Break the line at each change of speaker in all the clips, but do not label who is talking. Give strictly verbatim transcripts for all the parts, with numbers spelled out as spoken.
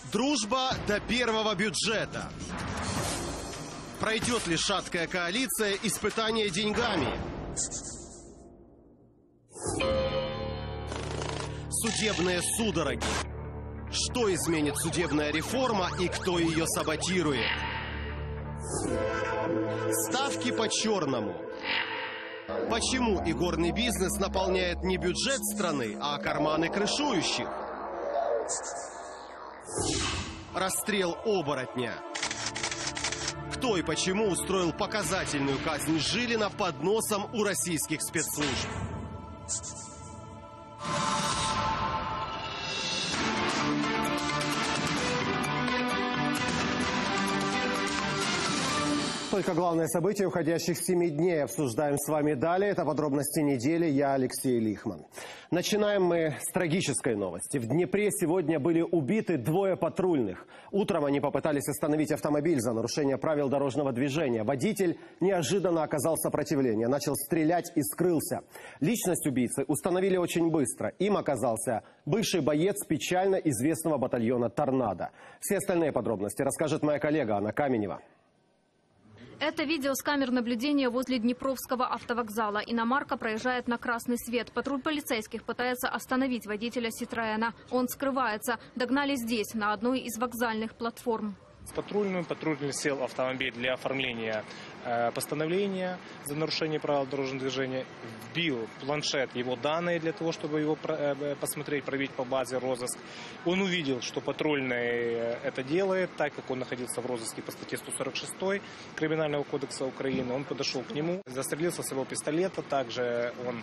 Дружба до первого бюджета. Пройдет ли шаткая коалиция испытание деньгами? Судебные судороги. Что изменит судебная реформа и кто ее саботирует? Ставки по-черному. Почему игорный бизнес наполняет не бюджет страны, а карманы крышующих? Расстрел оборотня. Кто и почему устроил показательную казнь Жилина под носом у российских спецслужб? Только главные события уходящих семи дней обсуждаем с вами далее. Это подробности недели. Я Алексей Лихман. Начинаем мы с трагической новости. В Днепре сегодня были убиты двое патрульных. Утром они попытались остановить автомобиль за нарушение правил дорожного движения. Водитель неожиданно оказал сопротивление, начал стрелять и скрылся. Личность убийцы установили очень быстро. Им оказался бывший боец печально известного батальона «Торнадо». Все остальные подробности расскажет моя коллега Анна Каменева.
Это видео с камер наблюдения возле Днепровского автовокзала. Иномарка проезжает на красный свет. Патруль полицейских пытается остановить водителя «Ситроэна». Он скрывается. Догнали здесь, на одной из вокзальных платформ.
В патрульную патрульный сел автомобиль для оформления э, постановления за нарушение правил дорожного движения, вбил в планшет его данные для того, чтобы его э, посмотреть, проверить по базе розыск. Он увидел, что патрульный это делает, так как он находился в розыске по статье сто сорок шесть Криминального кодекса Украины. Он подошел к нему, застрелил со своего пистолета, также он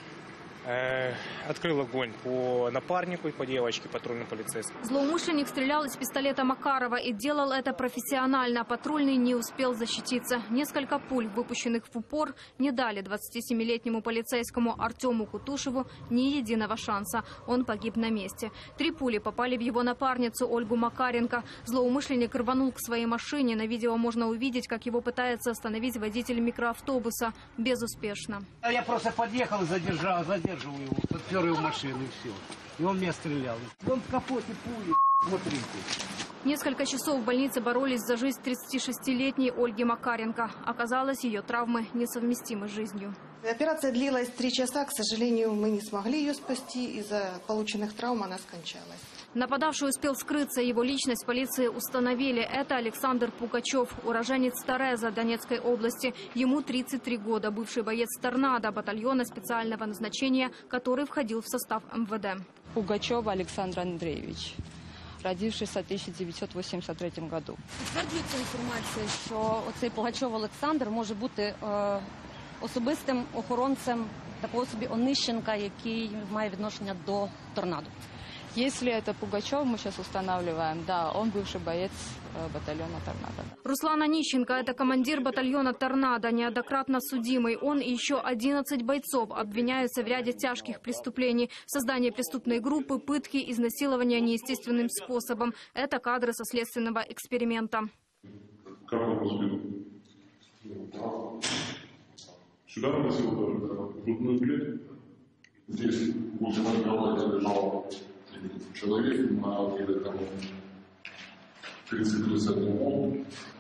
открыл огонь по напарнику и по девочке патрульным полицейским.
Злоумышленник стрелял из пистолета Макарова и делал это профессионально. Патрульный не успел защититься. Несколько пуль, выпущенных в упор, не дали двадцатисемилетнему полицейскому Артему Кутушеву ни единого шанса. Он погиб на месте. Три пули попали в его напарницу Ольгу Макаренко. Злоумышленник рванул к своей машине. На видео можно увидеть, как его пытается остановить водитель микроавтобуса. Безуспешно.
Я просто подъехал и задержал, задержал его, подпер его машину и все. И он меня стрелял. Вон в капоте пули, смотрите.
Несколько часов в больнице боролись за жизнь тридцатишестилетней Ольги Макаренко. Оказалось, ее травмы несовместимы с жизнью.
Операция длилась три часа. К сожалению, мы не смогли ее спасти. Из-за полученных травм она скончалась.
Нападавший успел скрыться. Его личность полиции установили. Это Александр Пугачев, уроженец Тореза Донецкой области. Ему тридцать три года. Бывший боец «Торнадо» батальона специального назначения, который входил в состав эм вэ дэ.
Пугачев Александр Андреевич, родившийся в тисяча дев'ятсот вісімдесят третьому году.
Підтверджується інформація, що оцей Пугачов Олександр може бути е, особистим охоронцем такого собі Онищенка, який має відношення до «Торнадо».
Если это Пугачев, мы сейчас устанавливаем, да, он бывший боец батальона «Торнадо».
Руслан Онищенко – это командир батальона «Торнадо», неоднократно судимый. Он и еще одиннадцать бойцов обвиняются в ряде тяжких преступлений. Создание преступной группы, пытки, изнасилования неестественным способом. Это кадры со следственного эксперимента.
Как он разбил? Сюда наносил грудную клетку. Здесь возле головы лежал человек на где-то тридцать лет ему.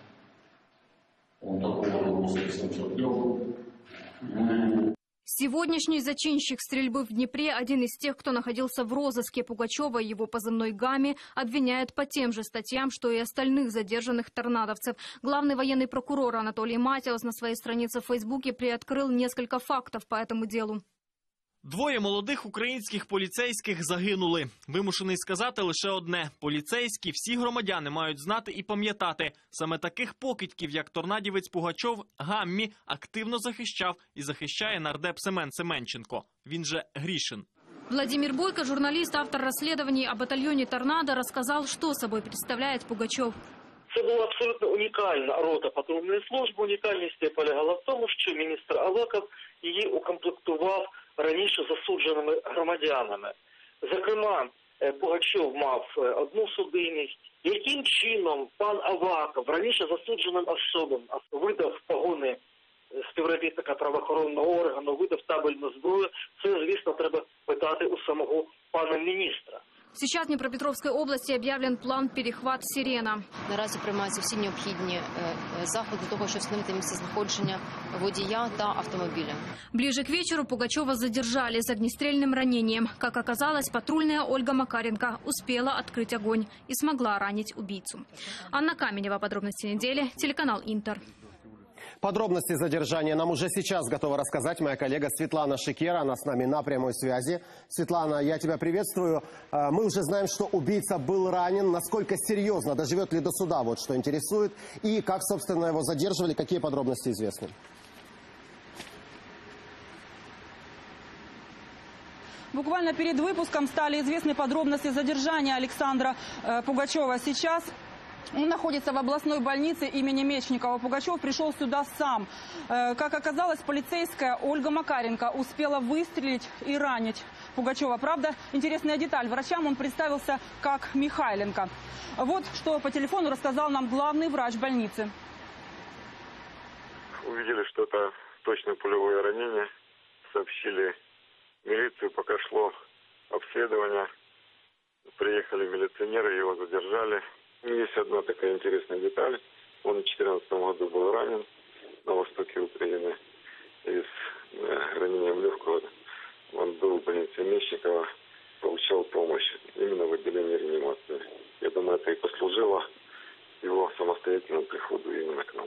Он такого роста сам делал.
Сегодняшний зачинщик стрельбы в Днепре, один из тех, кто находился в розыске. Пугачева и его позывной «Гами» обвиняют по тем же статьям, что и остальных задержанных торнадовцев. Главный военный прокурор Анатолий Матиос на своей странице в Фейсбуке приоткрыл несколько фактов по этому делу.
Двоє молодих українських поліцейських загинули. Вимушений сказати лише одне. Поліцейські, всі громадяни мають знати і пам'ятати. Саме таких покидьків, як торнадівець Пугачов, Гаммі активно захищав і захищає нардеп Семен Семенченко. Він же Гришин.
Владимир Бойко, журналист, автор расследований о батальоне «Торнадо», рассказал, что собой представляет Пугачев.
Це була абсолютно унікальна рота патрульної служби. Унікальність полягала в тому, що міністр Аваков її укомплектував раніше засудженими громадянами. Зокрема, Пугачов мав одну судимість. Яким чином пан Аваков раніше засудженим особам видав погони співробітника правоохоронного органу, видав табельну зброю, це, звісно, треба питати у самого пана міністра.
Сейчас в Днепропетровской области объявлен план «Перехват Сирена».
Наразі приймаються всі необхідні заходи для того, щоб встановити місцезнаходження водія та автомобіля.
Ближе к вечеру Пугачева задержали с огнестрельным ранением. Как оказалось, патрульная Ольга Макаренко успела открыть огонь и смогла ранить убийцу. Анна Каменева, подробности недели, телеканал «Интер».
Подробности задержания нам уже сейчас готова рассказать моя коллега Светлана Шикера. Она с нами на прямой связи. Светлана, я тебя приветствую. Мы уже знаем, что убийца был ранен. Насколько серьезно, доживет ли до суда, вот что интересует. И как, собственно, его задерживали, какие подробности известны?
Буквально перед выпуском стали известны подробности задержания Александра э, Пугачева. Сейчас он находится в областной больнице имени Мечникова. Пугачев пришел сюда сам. Э, как оказалось, полицейская Ольга Макаренко успела выстрелить и ранить Пугачева. Правда, интересная деталь. Врачам он представился как Михайленко. Вот что по телефону рассказал нам главный врач больницы.
Увидели, что это точно пулевое ранение. Сообщили милицию, пока шло обследование. Приехали милиционеры, его задержали. Есть одна такая интересная деталь. Он в две тысячи четырнадцатом году был ранен на востоке Украины. И с э, ранением легкого он был в больнице Мечникова, получал помощь именно в отделении реанимации. Я думаю, это и послужило его самостоятельному приходу именно к нам.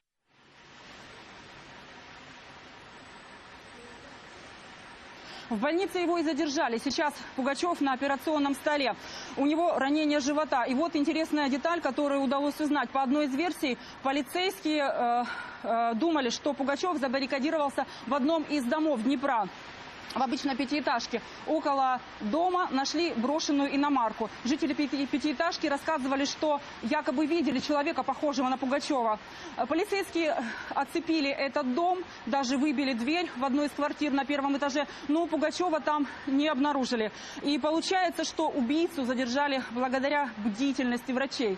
В больнице его и задержали. Сейчас Пугачев на операционном столе. У него ранение живота. И вот интересная деталь, которую удалось узнать. По одной из версий, полицейские э, э, думали, что Пугачев забаррикадировался в одном из домов Днепра. В обычной пятиэтажке. Около дома нашли брошенную иномарку. Жители пяти, пятиэтажки рассказывали, что якобы видели человека, похожего на Пугачева. Полицейские оцепили этот дом, даже выбили дверь в одной из квартир на первом этаже, но Пугачева там не обнаружили. И получается, что убийцу задержали благодаря бдительности врачей.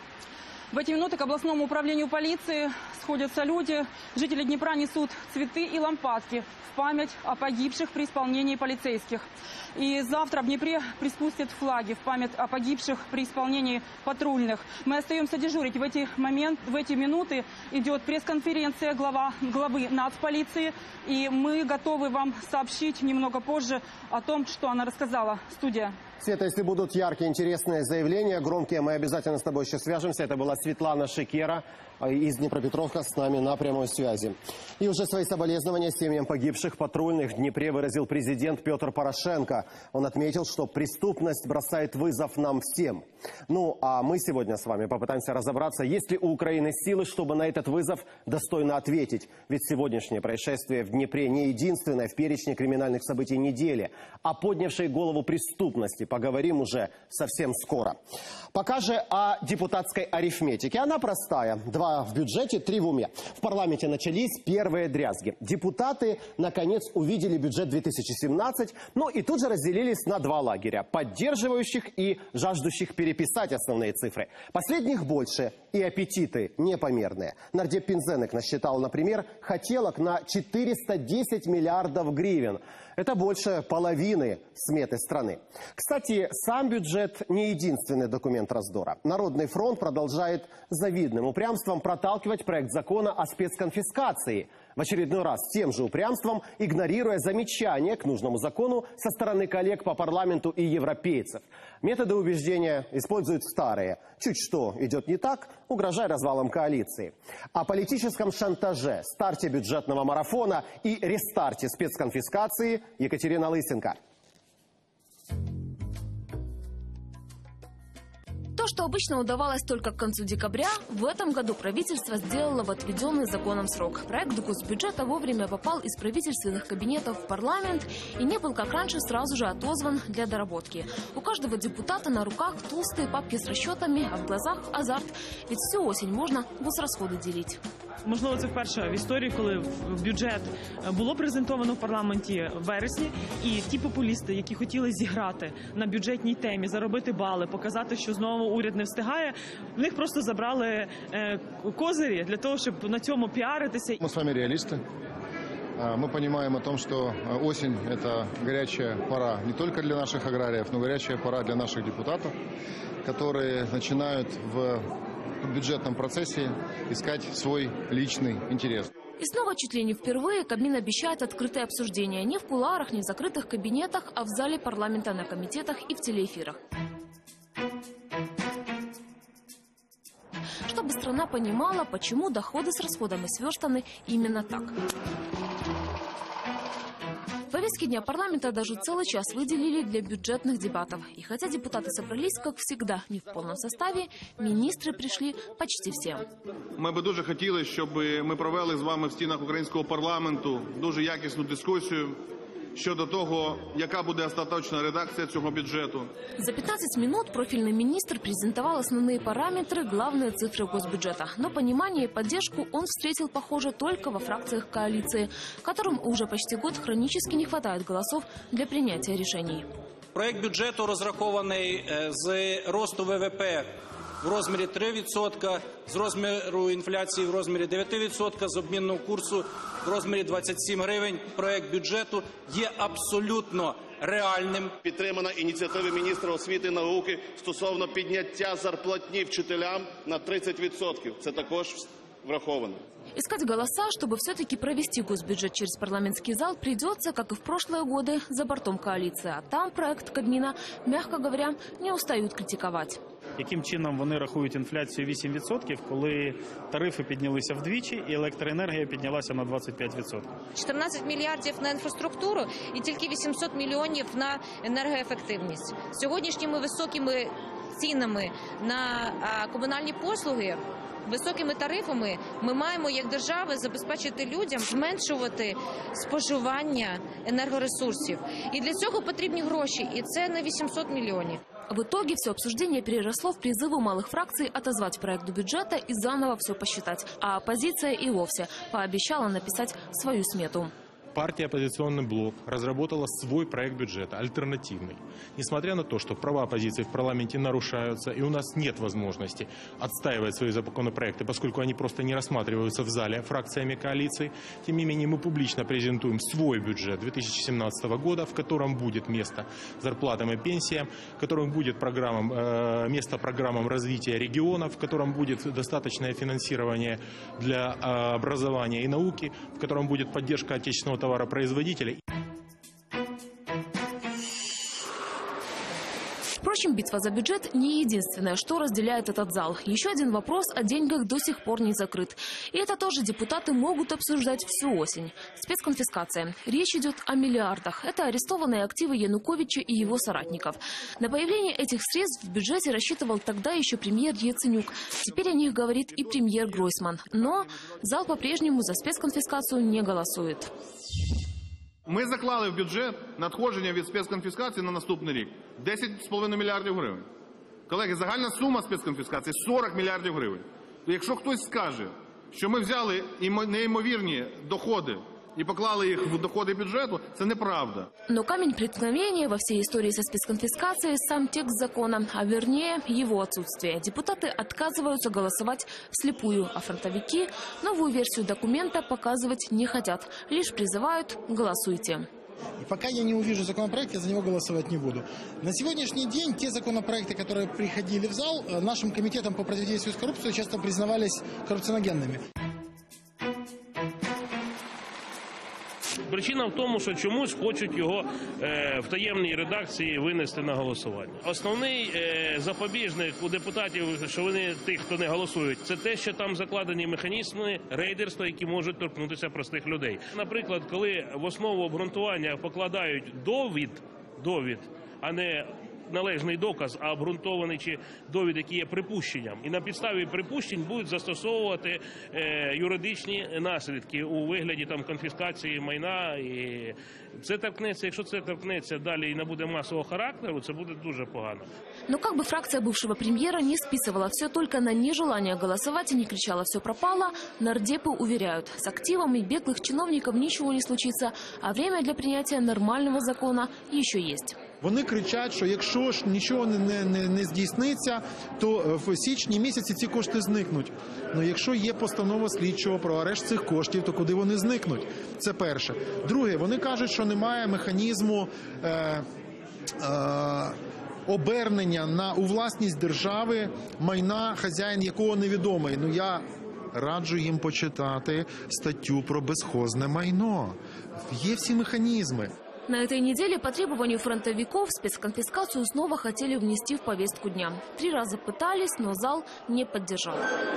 В эти минуты к областному управлению полиции сходятся люди. Жители Днепра несут цветы и лампадки в память о погибших при исполнении полицейских. И завтра в Днепре приспустят флаги в память о погибших при исполнении патрульных. Мы остаемся дежурить. В эти, момент, в эти минуты идет пресс-конференция глава, главы нацполиции. И мы готовы вам сообщить немного позже о том, что она рассказала. Студия.
Света, если будут яркие, интересные заявления, громкие, мы обязательно с тобой еще свяжемся. Это была Светлана Шикера из Днепропетровска с нами на прямой связи. И уже свои соболезнования семьям погибших патрульных в Днепре выразил президент Петр Порошенко. Он отметил, что преступность бросает вызов нам всем. Ну, а мы сегодня с вами попытаемся разобраться, есть ли у Украины силы, чтобы на этот вызов достойно ответить. Ведь сегодняшнее происшествие в Днепре не единственное в перечне криминальных событий недели, а поднявшей голову преступности. Поговорим уже совсем скоро. Пока же о депутатской арифметике. Она простая. Два в бюджете, три в уме. В парламенте начались первые дрязги. Депутаты, наконец, увидели бюджет две тысячи семнадцать, ну и тут же разделились на два лагеря. Поддерживающих и жаждущих переписать основные цифры. Последних больше и аппетиты непомерные. Нардеп Пинзенек насчитал, например, хотелок на четыреста десять миллиардов гривен. Это больше половины сметы страны. Кстати, сам бюджет не единственный документ раздора. Народный фронт продолжает завидным упрямством проталкивать проект закона о спецконфискации. В очередной раз тем же упрямством, игнорируя замечания к нужному закону со стороны коллег по парламенту и европейцев. Методы убеждения используют старые. Чуть что идет не так, угрожая развалом коалиции. О политическом шантаже, старте бюджетного марафона и рестарте спецконфискации Екатерина Лысенко.
То, что обычно удавалось только к концу декабря, в этом году правительство сделало в отведенный законом срок. Проект госбюджета вовремя попал из правительственных кабинетов в парламент и не был, как раньше, сразу же отозван для доработки. У каждого депутата на руках толстые папки с расчетами, а в глазах азарт. Ведь всю осень можно госрасходы делить.
Можливо, це вперше в історії, коли бюджет було презентовано в парламенті в вересні, і ті популісти, які хотіли зіграти на бюджетній темі, заробити бали, показати, що знову уряд не встигає, в них просто забрали козирі для того, щоб на цьому піаритися.
Ми з вами реалісти. Мы понимаем о том, что осень – это горячая пора не только для наших аграриев, но горячая пора для наших депутатов, которые начинают в бюджетном процессе искать свой личный интерес.
И снова чуть ли не впервые Кабмин обещает открытое обсуждение не в кулуарах, не в закрытых кабинетах, а в зале парламента, на комитетах и в телеэфирах. Чтобы страна понимала, почему доходы с расходами сверстаны именно так. В повестке дня парламента даже целый час выделили для бюджетных дебатов. И хотя депутаты собрались, как всегда, не в полном составе, министры пришли почти все.
Ми би дуже хотіли, щоб ми провели з вами в стінах українського парламенту дуже якісну дискусію щодо того, яка буде остаточна редакція цього бюджету.
За пятнадцать минут профильный министр презентовал основные параметры, главные цифры госбюджета. Но понимание и поддержку он встретил, похоже, только во фракциях коалиции, которым уже почти год хронически не хватает голосов для принятия решений.
Проект бюджету розрахований з росту ВВП в розмірі три відсотки, з розміру інфляції в розмірі дев'ять відсотків, з обмінного курсу в розмірі двадцять сім гривень. Проект бюджету є абсолютно реальним.
Підтримана ініціатива міністра освіти і науки стосовно підняття зарплатні вчителям на тридцять відсотків. Це також враховано.
Искать голоса, чтобы все-таки провести госбюджет через парламентский зал, придется, как и в прошлые годы, за бортом коалиции. А там проект Кабмина, мягко говоря, не устают критиковать.
Яким чином вони рахують інфляцію вісім відсотків, коли тарифи піднялися вдвічі і електроенергія піднялася на двадцять п'ять відсотків?
чотирнадцять мільярдів на інфраструктуру і тільки вісімсот мільйонів на енергоефективність. Сьогоднішніми високими цінами на комунальні послуги, високими тарифами ми маємо як держава забезпечити людям зменшувати споживання енергоресурсів. І для цього потрібні гроші, і це на вісімсот мільйонів.
В итоге все обсуждение переросло в призывы малых фракций отозвать проект бюджета и заново все посчитать. А оппозиция и вовсе пообещала написать свою смету.
Партия «Оппозиционный блок» разработала свой проект бюджета, альтернативный. Несмотря на то, что права оппозиции в парламенте нарушаются, и у нас нет возможности отстаивать свои законопроекты, поскольку они просто не рассматриваются в зале фракциями коалиции, тем не менее мы публично презентуем свой бюджет две тысячи семнадцатого года, в котором будет место зарплатам и пенсиям, в котором будет программам, э, место программам развития регионов, в котором будет достаточное финансирование для э, образования и науки, в котором будет поддержка отечественного товаропроизводителей.
Впрочем, битва за бюджет не единственное, что разделяет этот зал. Еще один вопрос о деньгах до сих пор не закрыт. И это тоже депутаты могут обсуждать всю осень. Спецконфискация. Речь идет о миллиардах. Это арестованные активы Януковича и его соратников. На появление этих средств в бюджете рассчитывал тогда еще премьер Яценюк. Теперь о них говорит и премьер Гройсман. Но зал по-прежнему за спецконфискацию не голосует.
Ми заклали в бюджет надходження від спецконфіскації на наступний рік десять з половиною мільярдів гривень. Колеги, загальна сума спецконфіскації сорок мільярдів гривень. То якщо хтось скаже, що ми взяли неймовірні доходи и поклали их в доходы бюджету, это неправда.
Но камень преткновения во всей истории со спецконфискацией – сам текст закона, а вернее его отсутствие. Депутаты отказываются голосовать вслепую, а фронтовики новую версию документа показывать не хотят, лишь призывают «голосуйте».
И пока я не увижу законопроект, я за него голосовать не буду. На сегодняшний день те законопроекты, которые приходили в зал, нашим комитетом по противодействию с коррупцией часто признавались коррупционогенными.
Причина в тому, що чомусь хочуть його е, в таємній редакції винести на голосування. Основний е, запобіжник у депутатів, що вони тих, хто не голосують, це те, що там закладені механізми рейдерства, які можуть торкнутися простих людей. Наприклад, коли в основу обґрунтування покладають довід, довід, а не належний доказ, а обґрунтований чи довід, який є припущенням. І на підставі припущень будуть застосовувати е, юридичні наслідки у вигляді там конфіскації майна. І це торкнеться, якщо це торкнеться далі і не буде масового характеру, це буде дуже погано.
Но как бы фракция бывшего премьера не списывала все только на нежелание голосовать и не кричала «все пропало», нардепы уверяют, с активами беглых чиновников ничего не случится, а время для принятия нормального закона еще есть.
Вони кричать, що якщо ж нічого не, не, не здійсниться, то в січні місяці ці кошти зникнуть. Ну, якщо є постанова слідчого про арешт цих коштів, то куди вони зникнуть? Це перше. Друге, вони кажуть, що немає механізму е, е, обернення на у власність держави майна, хазяїн якого невідомий. Ну, я раджу їм почитати статтю про безхозне майно. Є всі механізми.
На этой неделе по требованию фронтовиков спецконфискацию снова хотели внести в повестку дня. Три раза пытались, но зал не поддержал.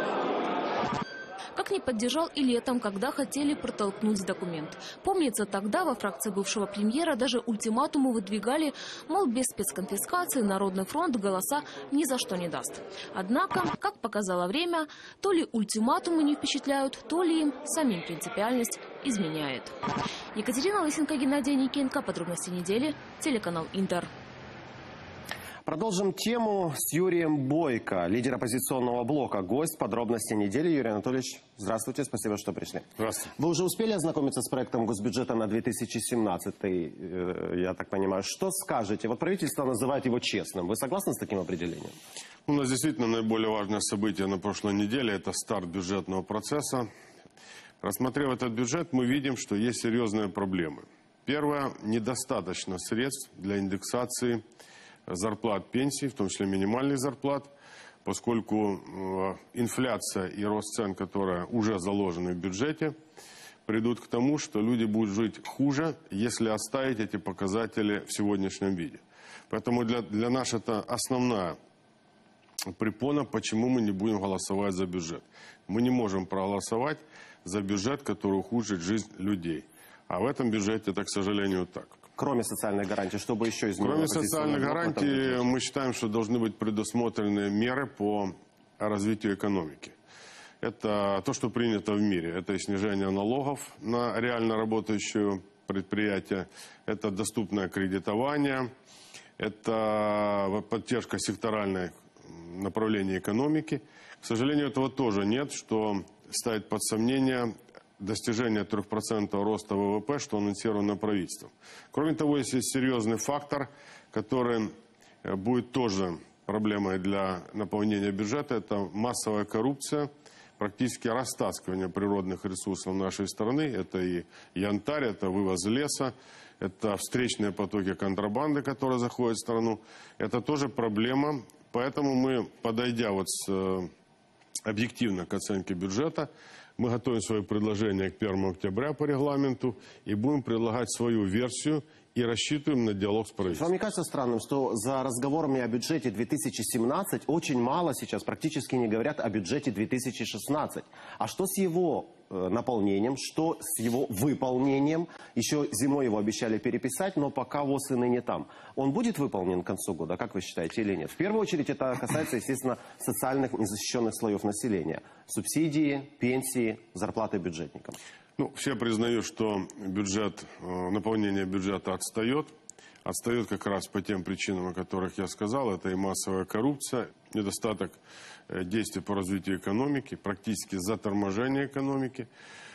Как не поддержал и летом, когда хотели протолкнуть документ. Помнится, тогда во фракции бывшего премьера даже ультиматумы выдвигали, мол, без спецконфискации Народный фронт голоса ни за что не даст. Однако, как показало время, то ли ультиматумы не впечатляют, то ли им самим принципиальность изменяет. Екатерина Лысенко, Геннадий Никенко. Подробности недели. Телеканал Интер.
Продолжим тему с Юрием Бойко, лидер оппозиционного блока. Гость подробности недели. Юрий Анатольевич, здравствуйте, спасибо, что пришли.
Здравствуйте.
Вы уже успели ознакомиться с проектом госбюджета на две тысячи семнадцатый, я так понимаю. Что скажете? Вот правительство называет его честным. Вы согласны с таким определением?
У нас действительно наиболее важное событие на прошлой неделе – это старт бюджетного процесса. Рассмотрев этот бюджет, мы видим, что есть серьезные проблемы. Первое – недостаточно средств для индексации зарплат, пенсий, в том числе минимальных зарплат, поскольку э, инфляция и рост цен, которые уже заложены в бюджете, придут к тому, что люди будут жить хуже, если оставить эти показатели в сегодняшнем виде. Поэтому для, для нас это основная препона, почему мы не будем голосовать за бюджет. Мы не можем проголосовать за бюджет, который ухудшит жизнь людей. А в этом бюджете это, к сожалению, так.
Кроме социальных гарантий, чтобы еще изменилось?
Кроме социальных гарантий, мы считаем, что должны быть предусмотрены меры по развитию экономики. Это то, что принято в мире. Это и снижение налогов на реально работающие предприятия, это доступное кредитование, это поддержка секторальной направления экономики. К сожалению, этого тоже нет, что ставит под сомнение достижение трехпроцентного роста ВВП, что анонсировано правительством. Кроме того, есть серьезный фактор, который будет тоже проблемой для наполнения бюджета. Это массовая коррупция, практически растаскивание природных ресурсов нашей страны. Это и янтарь, это вывоз леса, это встречные потоки контрабанды, которые заходят в страну. Это тоже проблема. Поэтому мы, подойдя вот с, объективно к оценке бюджета, мы готовим свои предложения к первому октября по регламенту и будем предлагать свою версию и рассчитываем на диалог с правительством.
Вам не кажется странным, что за разговорами о бюджете две тысячи семнадцать очень мало сейчас, практически не говорят о бюджете две тысячи шестнадцать? А что с его э, наполнением, что с его выполнением? Еще зимой его обещали переписать, но пока ВОЗ и ныне там. Он будет выполнен к концу года, как вы считаете, или нет? В первую очередь это касается, естественно, социальных незащищенных слоев населения. Субсидии, пенсии, зарплаты бюджетникам.
Ну, все признают, что бюджет, наполнение бюджета отстает. Отстает как раз по тем причинам, о которых я сказал. Это и массовая коррупция, недостаток действий по развитию экономики, практически заторможение экономики,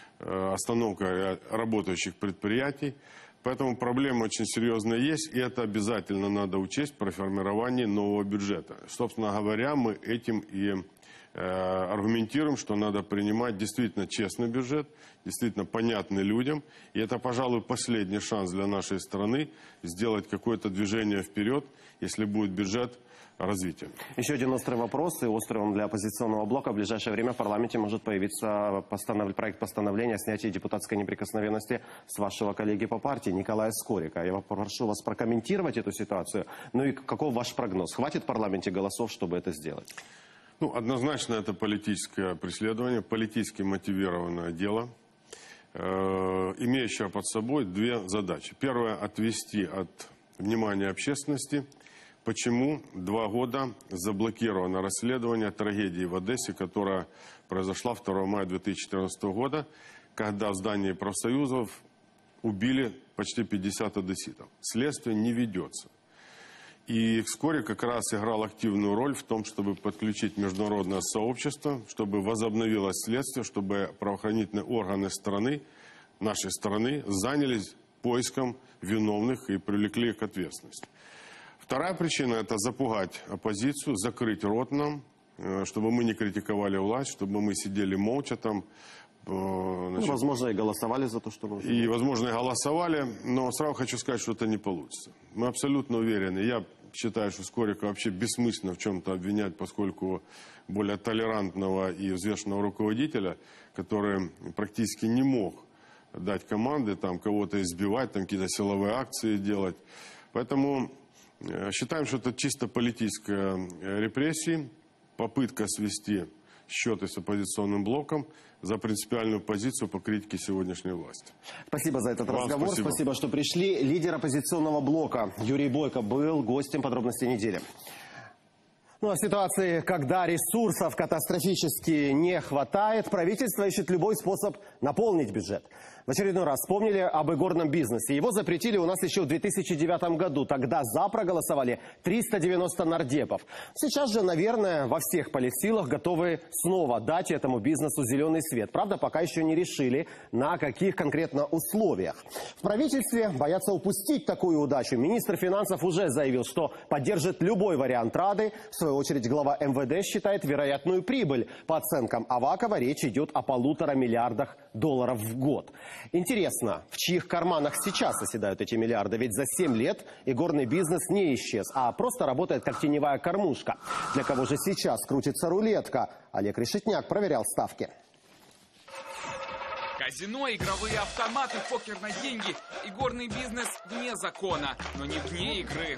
остановка работающих предприятий. Поэтому проблема очень серьезная есть, и это обязательно надо учесть при формировании нового бюджета. Собственно говоря, мы этим и аргументируем, что надо принимать действительно честный бюджет, действительно понятный людям. И это, пожалуй, последний шанс для нашей страны сделать какое-то движение вперед, если будет бюджет развития.
Еще один острый вопрос, и острый он для оппозиционного блока. В ближайшее время в парламенте может появиться постанов... проект постановления о снятии депутатской неприкосновенности с вашего коллеги по партии Николая Скорика. Я попрошу вас прокомментировать эту ситуацию. Ну и каков ваш прогноз? Хватит в парламенте голосов, чтобы это сделать?
Ну, однозначно это политическое преследование, политически мотивированное дело, э, имеющее под собой две задачи. Первая – отвести от внимания общественности, почему два года заблокировано расследование трагедии в Одессе, которая произошла второго мая две тысячи четырнадцатого года, когда в здании профсоюзов убили почти пятьдесят одесситов. Следствие не ведется. И Скорик как раз играл активную роль в том, чтобы подключить международное сообщество, чтобы возобновилось следствие, чтобы правоохранительные органы страны, нашей страны, занялись поиском виновных и привлекли их к ответственности. Вторая причина – это запугать оппозицию, закрыть рот нам, чтобы мы не критиковали власть, чтобы мы сидели молча там.
Значит, ну, возможно, и голосовали за то, что нужно.
И, возможно, и голосовали, но сразу хочу сказать, что это не получится. Мы абсолютно уверены. Я считаю, что Скорика вообще бессмысленно в чем-то обвинять, поскольку более толерантного и взвешенного руководителя, который практически не мог дать команды, там кого-то избивать, там какие-то силовые акции делать. Поэтому считаем, что это чисто политическая репрессия, попытка свести счеты с оппозиционным блоком за принципиальную позицию по критике сегодняшней власти.
Спасибо за этот
Вам
разговор.
Спасибо.
Спасибо, что пришли. Лидер оппозиционного блока Юрий Бойко был гостем подробностей недели. Ну а в ситуации, когда ресурсов катастрофически не хватает, правительство ищет любой способ наполнить бюджет. В очередной раз вспомнили об игорном бизнесе. Его запретили у нас еще в две тысячи девятом году. Тогда за проголосовали триста девяносто нардепов. Сейчас же, наверное, во всех политсилах готовы снова дать этому бизнесу зеленый свет. Правда, пока еще не решили, на каких конкретно условиях. В правительстве боятся упустить такую удачу. Министр финансов уже заявил, что поддержит любой вариант Рады. В свою очередь, глава эм вэ дэ считает вероятную прибыль. По оценкам Авакова, речь идет о полутора миллиардах долларов в год. Интересно, в чьих карманах сейчас оседают эти миллиарды? Ведь за семь лет игорный бизнес не исчез, а просто работает как теневая кормушка. Для кого же сейчас крутится рулетка? Олег Решетняк проверял ставки.
Казино, игровые автоматы, покер на деньги. Игорный бизнес вне закона, но не вне игры.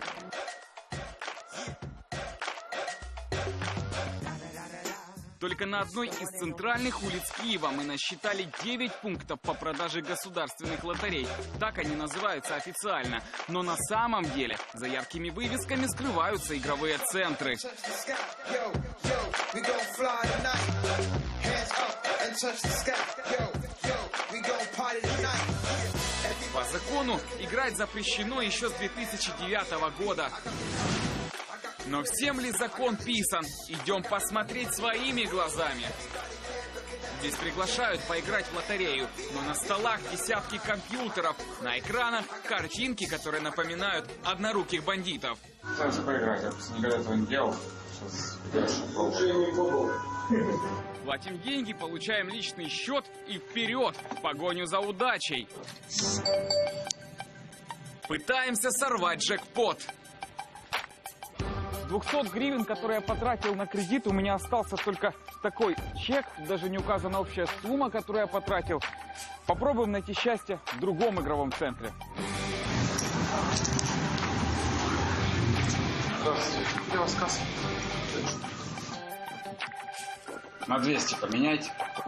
Только на одной из центральных улиц Киева мы насчитали девять пунктов по продаже государственных лотерей. Так они называются официально. Но на самом деле за яркими вывесками скрываются игровые центры. По закону играть запрещено еще с две тысячи девятого года. Но всем ли закон писан? Идем посмотреть своими глазами. Здесь приглашают поиграть в лотерею, но на столах десятки компьютеров, на экранах картинки, которые напоминают одноруких бандитов.
Пытаюсь поиграть, я просто никогда этого не делал.
Платим деньги, получаем личный счет и вперед в погоню за удачей. Пытаемся сорвать джекпот. двухсот гривен, которые я потратил на кредит, у меня остался только такой чек, даже не указана общая сумма, которую я потратил. Попробуем найти счастье в другом игровом центре.
Здравствуйте, где у вас касса? На двести поменяйте.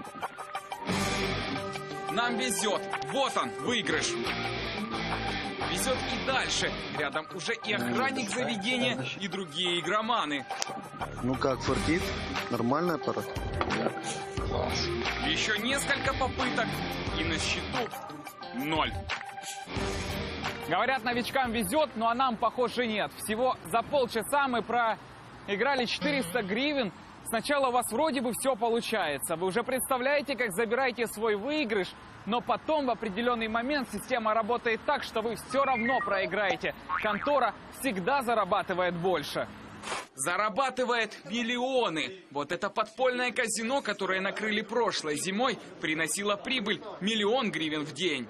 Нам везет. Вот он, выигрыш. Везет и дальше. Рядом уже и охранник заведения, и другие игроманы.
Ну как, фортит? Нормальный аппарат?
Класс. Еще несколько попыток, и на счету ноль. Говорят, новичкам везет, но а нам, похоже, нет. Всего за полчаса мы проиграли четыреста гривен. Сначала у вас вроде бы все получается. Вы уже представляете, как забираете свой выигрыш, но потом в определенный момент система работает так, что вы все равно проиграете. Контора всегда зарабатывает больше. Зарабатывает миллионы. Вот это подпольное казино, которое накрыли прошлой зимой, приносило прибыль миллион гривен в день.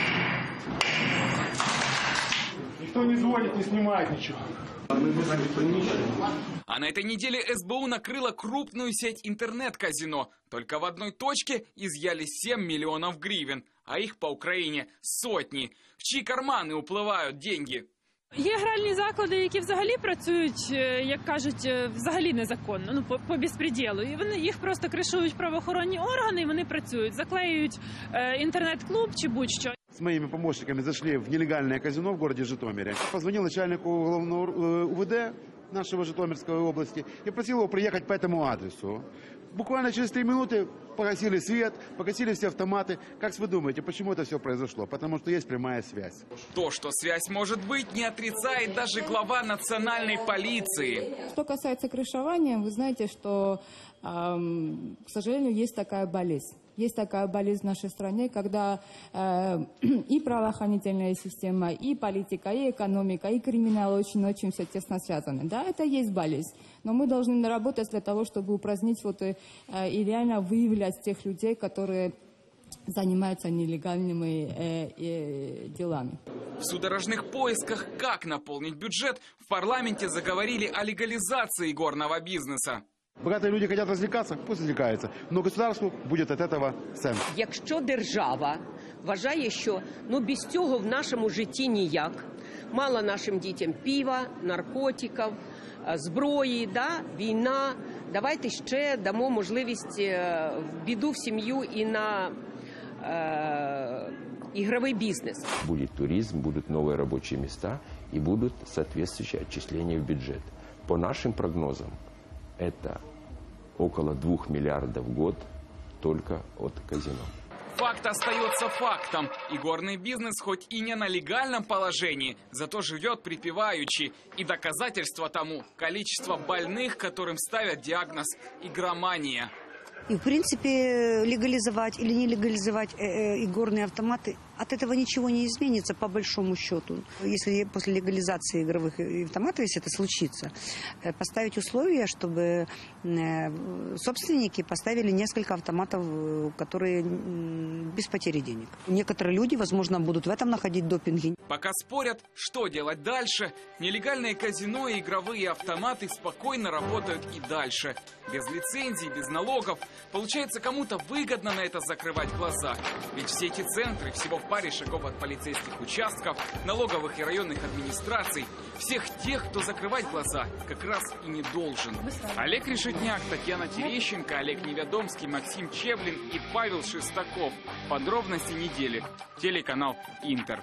Никто не звонит, не снимает ничего.
А на этой неделе эс бэ у накрыла крупную сеть интернет-казино. Только в одной точке изъяли семь миллионов гривен, а их по Украине сотни. В чьи кармани уплывають деньги?
Є гральні заклади, які взагалі працюють, як кажуть, взагалі незаконно, ну, по, по безпреділу. І вони їх просто кришують правоохоронні органи, і вони працюють, заклеюють е, інтернет-клуб чи будь-що.
С моими помощниками зашли в нелегальное казино в городе Житомире. Позвонил начальнику уголовного у вэ дэ нашего Житомирской области и просил его приехать по этому адресу. Буквально через три минуты погасили свет, погасили все автоматы. Как вы думаете, почему это все произошло? Потому что есть прямая связь.
То, что связь может быть, не отрицает даже глава национальной полиции.
Что касается крышевания, вы знаете, что, эм, к сожалению, есть такая болезнь.
есть такая болезнь в нашей стране, когда э, и правоохранительная система, и политика, и экономика, и криминал очень-очень все тесно связаны. Да, это есть болезнь. Но мы должны наработать для того, чтобы упразднить вот, э, и реально выявлять тех людей, которые занимаются нелегальными э, э, делами.
В судорожных поисках, как наполнить бюджет, в парламенте заговорили о легализации игорного бизнеса.
Богатые люди хотят развлекаться, пусть развлекаются, но государству будет от этого сенс.
Якщо держава вважає, що ну, без цього в нашому житті ніяк, мало нашим дітям пива, наркотиків, зброї, да, війна, давайте ще дамо можливість в біду в сім'ю і на э, игровой бизнес.
Будет туризм, будут новые рабочие места и будут соответствующие отчисления в бюджет. По нашим прогнозам, это около двух миллиардов в год только от казино.
Факт остается фактом. Игорный бизнес хоть и не на легальном положении, зато живет припеваючи. И доказательство тому – количество больных, которым ставят диагноз игромания.
И, в принципе, легализовать или не легализовать э, э, игорные автоматы, от этого ничего не изменится по большому счету. Если после легализации игровых автоматов, если это случится, э, поставить условия, чтобы э, собственники поставили несколько автоматов, которые э, без потери денег. Некоторые люди, возможно, будут в этом находить допинги.
Пока спорят, что делать дальше, нелегальные казино и игровые автоматы спокойно работают и дальше. Без лицензий, без налогов. Получается, кому-то выгодно на это закрывать глаза. Ведь все эти центры всего в паре шагов от полицейских участков, налоговых и районных администраций. Всех тех, кто закрывать глаза, как раз и не должен. Олег Решетняк, Татьяна Терещенко, Олег Неведомский, Максим Чеблин и Павел Шестаков. Подробности недели. Телеканал Интер.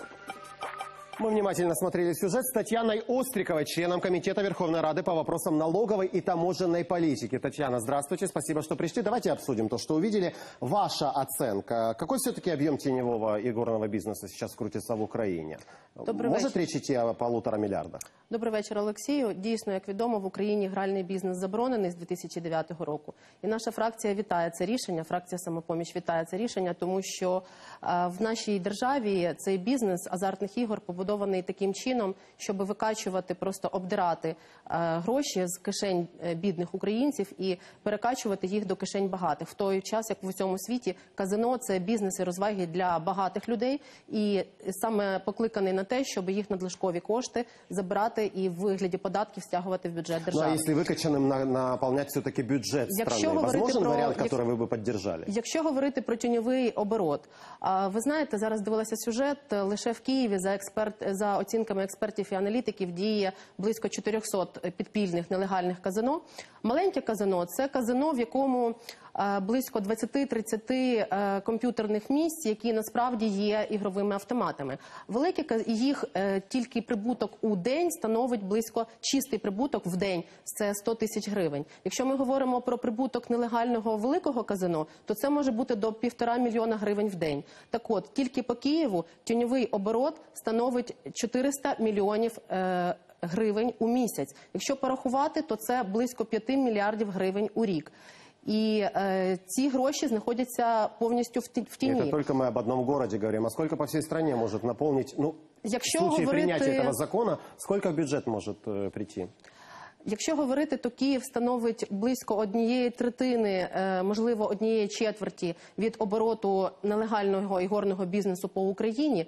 Мы внимательно смотрели сюжет с Татьяной Остриковой, членом Комитета Верховной Рады по вопросам налоговой и таможенной политики. Татьяна, здравствуйте, спасибо, что пришли. Давайте обсудим то, что увидели. Ваша оценка. Какой все-таки объем теневого игорного бизнеса сейчас крутится в Украине?
Добрий
Может
вечір.
речь идти о полутора миллиардах?
Добрий вечір, Олексію. Дійсно, як відомо, в Україні гральний бізнес заборонений з дві тисячі дев'ятого року. І наша фракція вітає це рішення, фракція «Самопоміч» вітає це рішення, тому що е, в нашій державі цей бізнес азартних ігор побудований таким чином, щоб викачувати, просто обдирати е, гроші з кишень е, бідних українців і перекачувати їх до кишень багатих. В той час, як в усьому світі, казино – це бізнес і розваги для багатих людей, і саме покликаний на те, щоб їх надлишкові кошти забирати і в вигляді податків стягувати в бюджет держави.
Ну, а если выкачанным на, наполнять все-таки бюджет
Якщо
страны, возможен
про,
вариант,
як,
который вы бы поддержали?
Якщо говорити про тіньовий оборот, а, ви знаєте, зараз дивилася сюжет, лише в Києві за, експерт, за оцінками експертів і аналітиків діє близько чотирьохсот підпільних нелегальних казино. Маленьке казино – це казино, в якому близько двадцять-тридцять комп'ютерних місць, які насправді є ігровими автоматами. Велике їх тільки прибуток у день становить близько, чистий прибуток в день – це сто тисяч гривень. Якщо ми говоримо про прибуток нелегального великого казино, то це може бути до півтора мільйона гривень в день. Так от, тільки по Києву тіньовий оборот становить чотириста мільйонів гривень. гривень у місяць. Якщо порахувати, то це близько п'яти мільярдів гривень у рік. І э, ці гроші знаходяться повністю в, в тіні.
Это только мы об одном городе говорим. А сколько по всей стране может наполнить, ну,
Якщо
в случае
говорити...
принятия этого закона, сколько в бюджет может э, прийти?
Якщо говорити, то Київ становить близько однієї третини, можливо, однієї четверті від обороту нелегального ігорного бізнесу по Україні.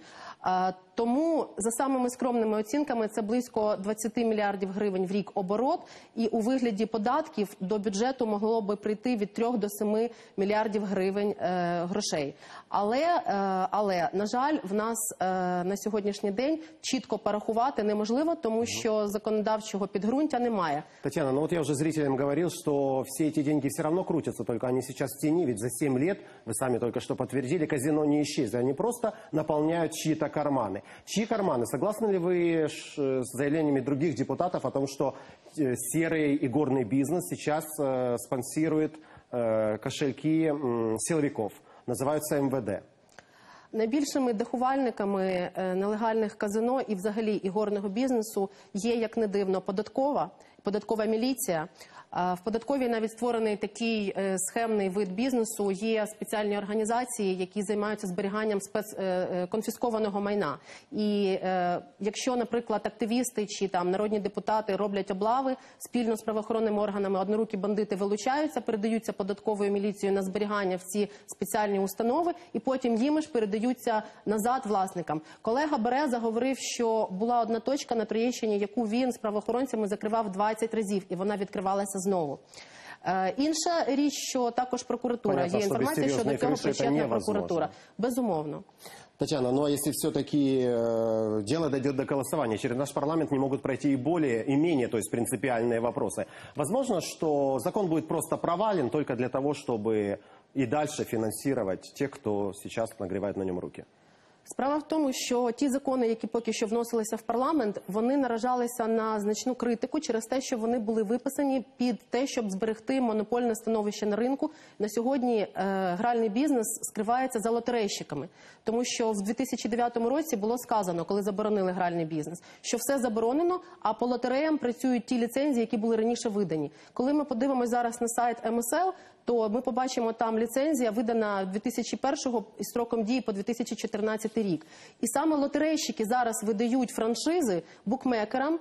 Тому, за самими скромними оцінками, це близько двадцять мільярдів гривень в рік оборот. І у вигляді податків до бюджету могло би прийти від трьох до семи мільярдів гривень грошей. Але, але, на жаль, в нас на сьогоднішній день чітко порахувати неможливо, тому що законодавчого підґрунтя немає.
Татьяна, ну вот я уже зрителям говорил, что все эти деньги все равно крутятся, только они сейчас в тени, ведь за семь лет, вы сами только что подтвердили, казино не исчезли, они просто наполняют чьи-то карманы. Чьи карманы? Согласны ли вы с заявлениями других депутатов о том, что серый игорный бизнес сейчас спонсирует кошельки силовиков, называются эм вэ дэ?
Найбільшими дахувальниками нелегальних казино і взагалі ігорного бізнесу є, як не дивно, податкова, податкова міліція. В податковій навіть створений такий схемний вид бізнесу. Є спеціальні організації, які займаються зберіганням спец... конфіскованого майна. І е, якщо, наприклад, активісти чи там народні депутати роблять облави, спільно з правоохоронними органами однорукі бандити вилучаються, передаються податковою міліцією на зберігання в ці спеціальні установи, і потім їм ж передаються назад власникам. Колега Береза говорив, що була одна точка на Троєщині, яку він з правоохоронцями закривав двадцять разів, і вона відкривалася знову. Е, інша річ, що також прокуратура.
Понятно,
є інформація, що до цього причетна прокуратура. Безумовно.
Татьяна, ну а если все-таки э, дело дойдет до голосования, через наш парламент не могут пройти и более, и менее, то есть принципиальные вопросы. Возможно, что закон будет просто провален только для того, чтобы и дальше финансировать тех, кто сейчас нагревает на нем руки?
Справа в тому, що ті закони, які поки що вносилися в парламент, вони наражалися на значну критику через те, що вони були виписані під те, щоб зберегти монопольне становище на ринку. На сьогодні е, гральний бізнес скривається за лотерейщиками. Тому що в дві тисячі дев'ятому році було сказано, коли заборонили гральний бізнес, що все заборонено, а по лотереям працюють ті ліцензії, які були раніше видані. Коли ми подивимось зараз на сайт ем ес ел, то ми побачимо там ліцензія, видана дві тисячі першого із строком дії по дві тисячі чотирнадцятий рік. І саме лотерейщики зараз видають франшизи букмекерам.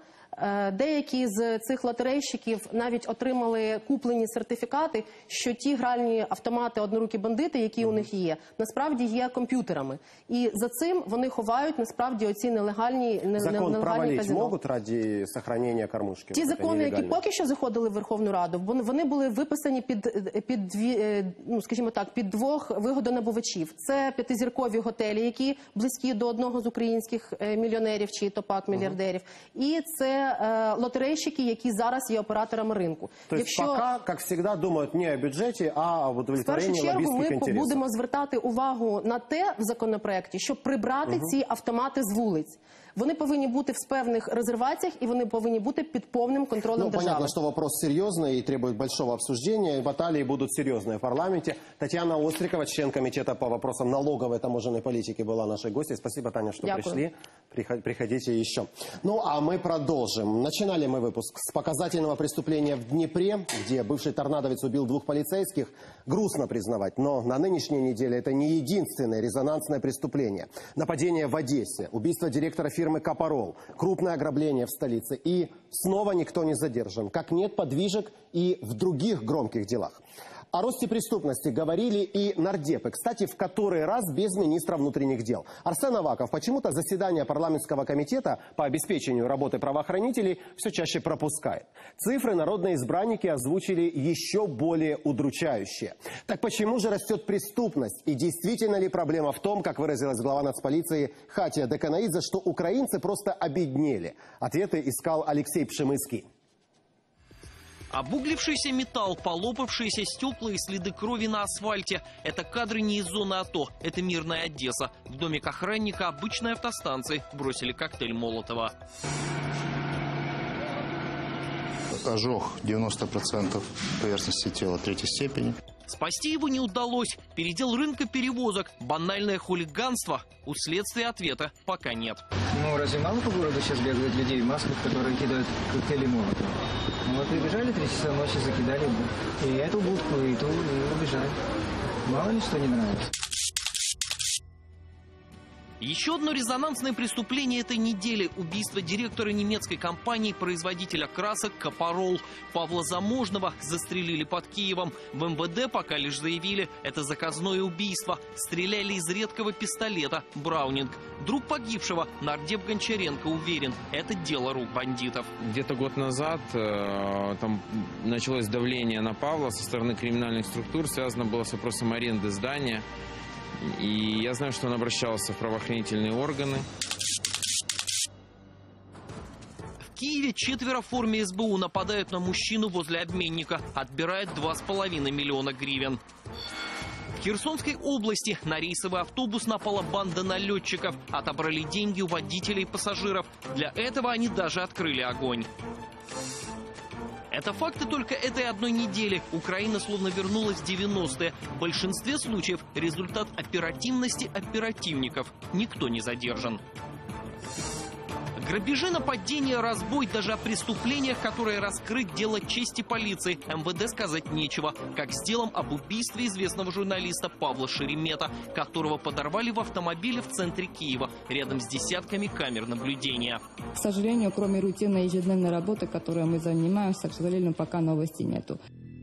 Деякі з цих лотерейщиків навіть отримали куплені сертифікати, що ті гральні автомати «Однорукі бандити», які у них є, насправді є комп'ютерами. І за цим вони ховають, насправді, оці нелегальні, нелегальні казино.
Закон провалить можуть ради зберігання кормушки?
Ті закони, які поки що заходили в Верховну Раду, вони були виписані під, під, дві, ну, скажімо так, під двох вигодонабувачів. Це п'ятизіркові готелі, які близькі до одного з українських мільйонерів чи топак-мільярдерів. І це лотерейщики, які зараз є операторами ринку.
Тобто, Якщо... поки, як завжди, думають не о бюджеті, а об удовлетворенні лобістських інтересів. В першу чергу ми будемо звертати увагу на те в законопроекті, щоб прибрати
угу.
ці
автомати з вулиць. Вони повинні бути в певних резерваціях, і вони повинні бути під повним контролем
ну,
держави.
Понятно, что вопрос серьезный и требует большого обсуждения, и баталии будут серьезные в парламенте. Татьяна Острикова, член комитета по вопросам налоговой и таможенной политики, была нашей гостьей. Спасибо, Таня, что
Дякую.
пришли. Приходите еще. Ну, а мы продолжим. Начинали мы выпуск с показательного преступления в Днепре, где бывший торнадовец убил двух полицейских. Грустно признавать, но на нынешней неделе это не единственное резонансное преступление. Нападение в Одессе, убийство директора фирмы «Капарол», крупное ограбление в столице. И снова никто не задержан. Как нет подвижек и в других громких делах. О росте преступности говорили и нардепы, кстати, в который раз без министра внутренних дел. Арсен Аваков почему-то заседание парламентского комитета по обеспечению работы правоохранителей все чаще пропускает. Цифры народные избранники озвучили еще более удручающие. Так почему же растет преступность? И действительно ли проблема в том, как выразилась глава нацполиции Хатия Деканаидзе, что украинцы просто обеднели? Ответы искал Алексей Пшемыцкий.
Обуглившийся металл, полопавшиеся стекла и следы крови на асфальте. Это кадры не из зоны АТО. Это мирная Одесса. В домик охранника обычной автостанции бросили коктейль Молотова.
Ожог девяносто процентов поверхности тела третьей степени.
Спасти его не удалось. Передел рынка перевозок. Банальное хулиганство. У следствия ответа пока нет.
Ну, разве мало по городу сейчас бегают людей в масках, которые кидают коктейли Молотова? Ну, вот прибежали три часа ночи, закидали и эту будку, и ту, и убежали. Мало ли что не нравится.
Еще одно резонансное преступление этой недели – убийство директора немецкой компании-производителя красок «Капарол». Павла Заможного застрелили под Киевом. В эм вэ дэ пока лишь заявили – это заказное убийство. Стреляли из редкого пистолета «Браунинг». Друг погибшего, нардеп Гончаренко, уверен – это дело рук бандитов.
Где-то год назад э, там началось давление на Павла со стороны криминальных структур. Связано было с вопросом аренды здания. И я знаю, что он обращался в правоохранительные органы.
В Киеве четверо в форме эс бэ у нападают на мужчину возле обменника. Отбирают два с половиной миллиона гривен. В Херсонской области на рейсовый автобус напала банда налетчиков. Отобрали деньги у водителей и пассажиров. Для этого они даже открыли огонь. Это факты только этой одной недели. Украина словно вернулась в девяностые. В большинстве случаев результат оперативности оперативников. Никто не задержан. Грабежи, нападения, разбой, даже о преступлениях, которые раскрыть дело чести полиции, эм вэ дэ сказать нечего. Как с делом об убийстве известного журналиста Павла Шеремета, которого подорвали в автомобиле в центре Киева, рядом с десятками камер наблюдения.
К сожалению, кроме рутинной ежедневной работы, которой мы занимаемся, к сожалению, пока новостей нету.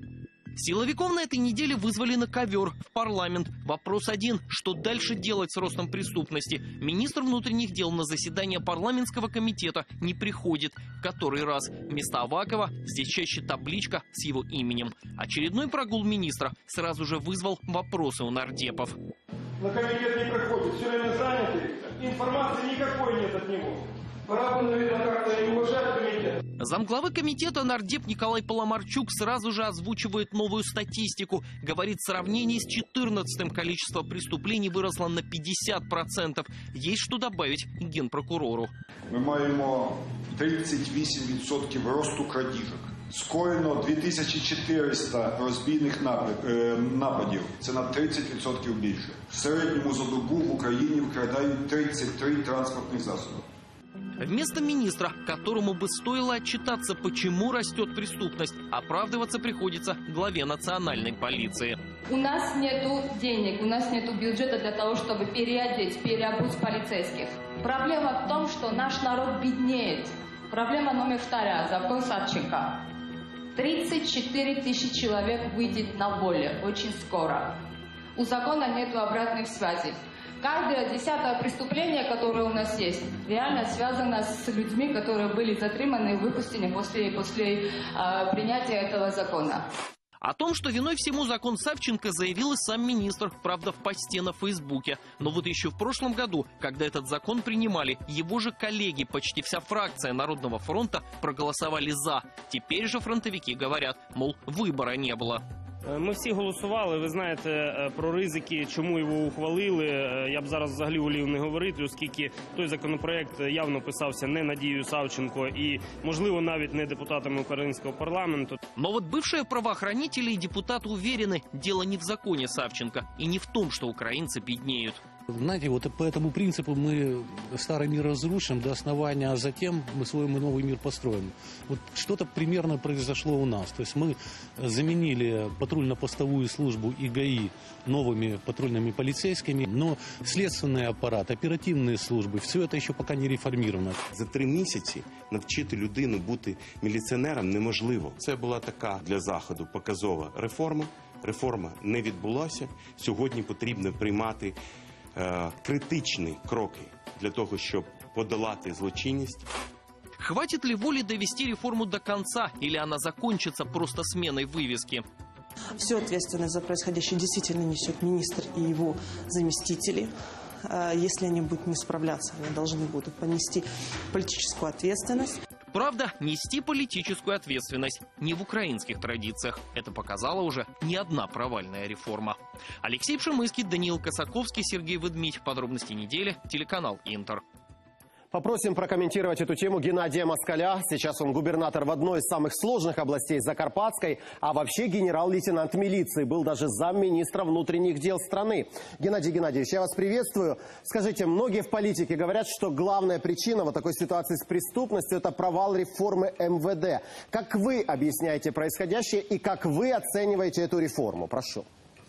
Силовиков на этой неделе вызвали на ковер в парламент. Вопрос один. Что дальше делать с ростом преступности? Министр внутренних дел на заседание парламентского комитета не приходит. В который раз. Вместо Авакова здесь чаще табличка с его именем. Очередной прогул министра сразу же вызвал вопросы у нардепов.
На комитет не приходит, все время заняты, информации никакой нет от него. Пора бы, наверное, как-то и уважать комитет.
Замглавы комитета нардеп Николай Поломарчук сразу же озвучивает новую статистику. Говорит, в сравнении с четырнадцатым количество преступлений выросло на пятьдесят процентов. Есть что добавить генпрокурору.
Ми маємо тридцять вісім відсотків росту крадіжок. Скоєно дві тисячі чотириста розбійних нападів. Це на тридцять відсотків більше. В середньому за добу в Україні вкрадають тридцять три транспортних засоби.
Вместо министра, которому бы стоило отчитаться, почему растет преступность, оправдываться приходится главе национальной полиции.
У нас нету денег, у нас нету бюджета для того, чтобы переодеть, переобуть полицейских. Проблема в том, что наш народ беднеет. Проблема номер вторая, закон Савченко. тридцать четыре тысячи человек выйдет на волю очень скоро. У закона нету обратной связи. Каждое десятое преступление, которое у нас есть, реально связано с людьми, которые были затриманы и выпущены после, после э, принятия этого закона.
О том, что виной всему закон Савченко, заявил и сам министр, правда, в посте на Фейсбуке. Но вот еще в прошлом году, когда этот закон принимали, его же коллеги, почти вся фракция Народного фронта, проголосовали «за». Теперь же фронтовики говорят, мол, выбора не было.
Ми всі голосували, ви знаєте, про ризики, чому його ухвалили. Я б зараз взагалі волів не говорити, оскільки той законопроект явно писався не Надією Савченко і, можливо, навіть не депутатами українського парламенту.
Но вот бывшие правоохранители и депутаты уверены, дело не в законе Савченко и не в том, что украинцы беднеют.
Знаете, вот по этому принципу мы старый мир разрушим до основания, а затем мы свой новый мир построим. Вот что-то примерно произошло у нас. То есть мы заменили патрульно-постовую службу и ГАИ новыми патрульными полицейскими, но следственный аппарат, оперативные службы, все это еще пока не реформировано.
За три місяці навчити людину бути міліціонером неможливо. Це була така для Заходу показова реформа. Реформа не відбулася. Сьогодні потрібно приймати критичні кроки для того, щоб подолати злочинність.
Хватит ли воли довести реформу до конца, или она закончится просто сменой вывески?
Всю ответственность за происходящее действительно несет министр и его заместители. Если они будут не справляться, они должны будут понести политическую ответственность.
Правда, нести политическую ответственность не в украинских традициях. Это показала уже не одна провальная реформа. Алексей Пшемыский, Даниил Косаковский, Сергей Ведмидь. Подробности недели. Телеканал Интер.
Попросим прокомментировать эту тему Геннадия Москаля. Сейчас он губернатор в одной из самых сложных областей Закарпатской, а вообще генерал-лейтенант милиции, был даже замминистра внутренних дел страны. Геннадий Геннадьевич, я вас приветствую. Скажите, многие в политике говорят, что главная причина вот такой ситуации с преступностью – это провал реформы эм вэ дэ. Как вы объясняете происходящее и как вы оцениваете эту реформу? Прошу.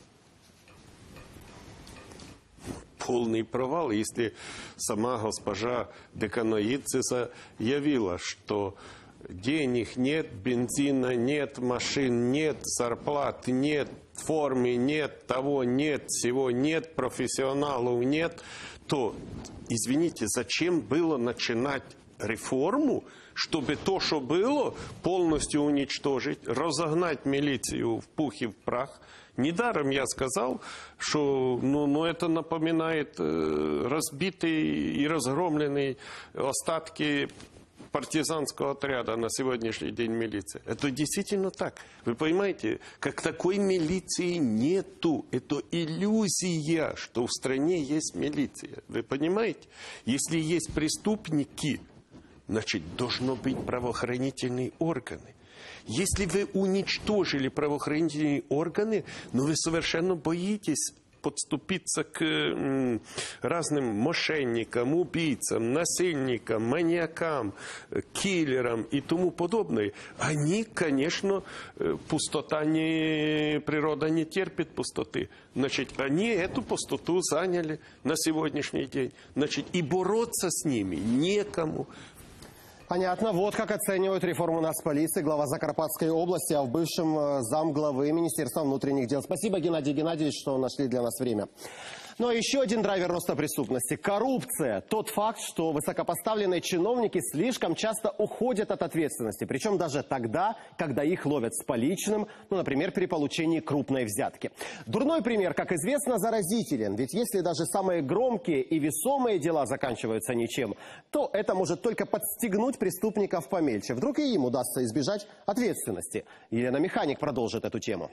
Полный провал, если сама госпожа Деканоидзе заявила, что денег нет, бензина нет, машин нет, зарплат нет, формы нет, того нет, всего нет, профессионалов нет, то, извините, зачем было начинать реформу, чтобы то, что было, полностью уничтожить, разогнать милицию в пух и в прах? Недаром я сказал, что ну, ну, это напоминает э, разбитые и разгромленные остатки партизанского отряда на сегодняшний день милиции. Это действительно так. Вы понимаете, как такой милиции нету. Это иллюзия, что в стране есть милиция. Вы понимаете? Если есть преступники, значит, должны быть правоохранительные органы. Если вы уничтожили правоохранительные органы, но вы совершенно боитесь подступиться к м, разным мошенникам, убийцам, насильникам, маньякам, киллерам и тому подобное, они, конечно, пустота не, природа не терпит пустоты. Значит, они эту пустоту заняли на сегодняшний день. Значит, и бороться с ними некому.
Понятно. Вот как оценивают реформу Нацполиции глава Закарпатской области, а в бывшем замглавы Министерства внутренних дел. Спасибо, Геннадий Геннадьевич, что нашли для нас время. Ну а еще один драйвер роста преступности – коррупция. Тот факт, что высокопоставленные чиновники слишком часто уходят от ответственности. Причем даже тогда, когда их ловят с поличным, ну, например, при получении крупной взятки. Дурной пример, как известно, заразителен. Ведь если даже самые громкие и весомые дела заканчиваются ничем, то это может только подстегнуть преступников помельче. Вдруг и им удастся избежать ответственности. Елена Механик продолжит эту тему.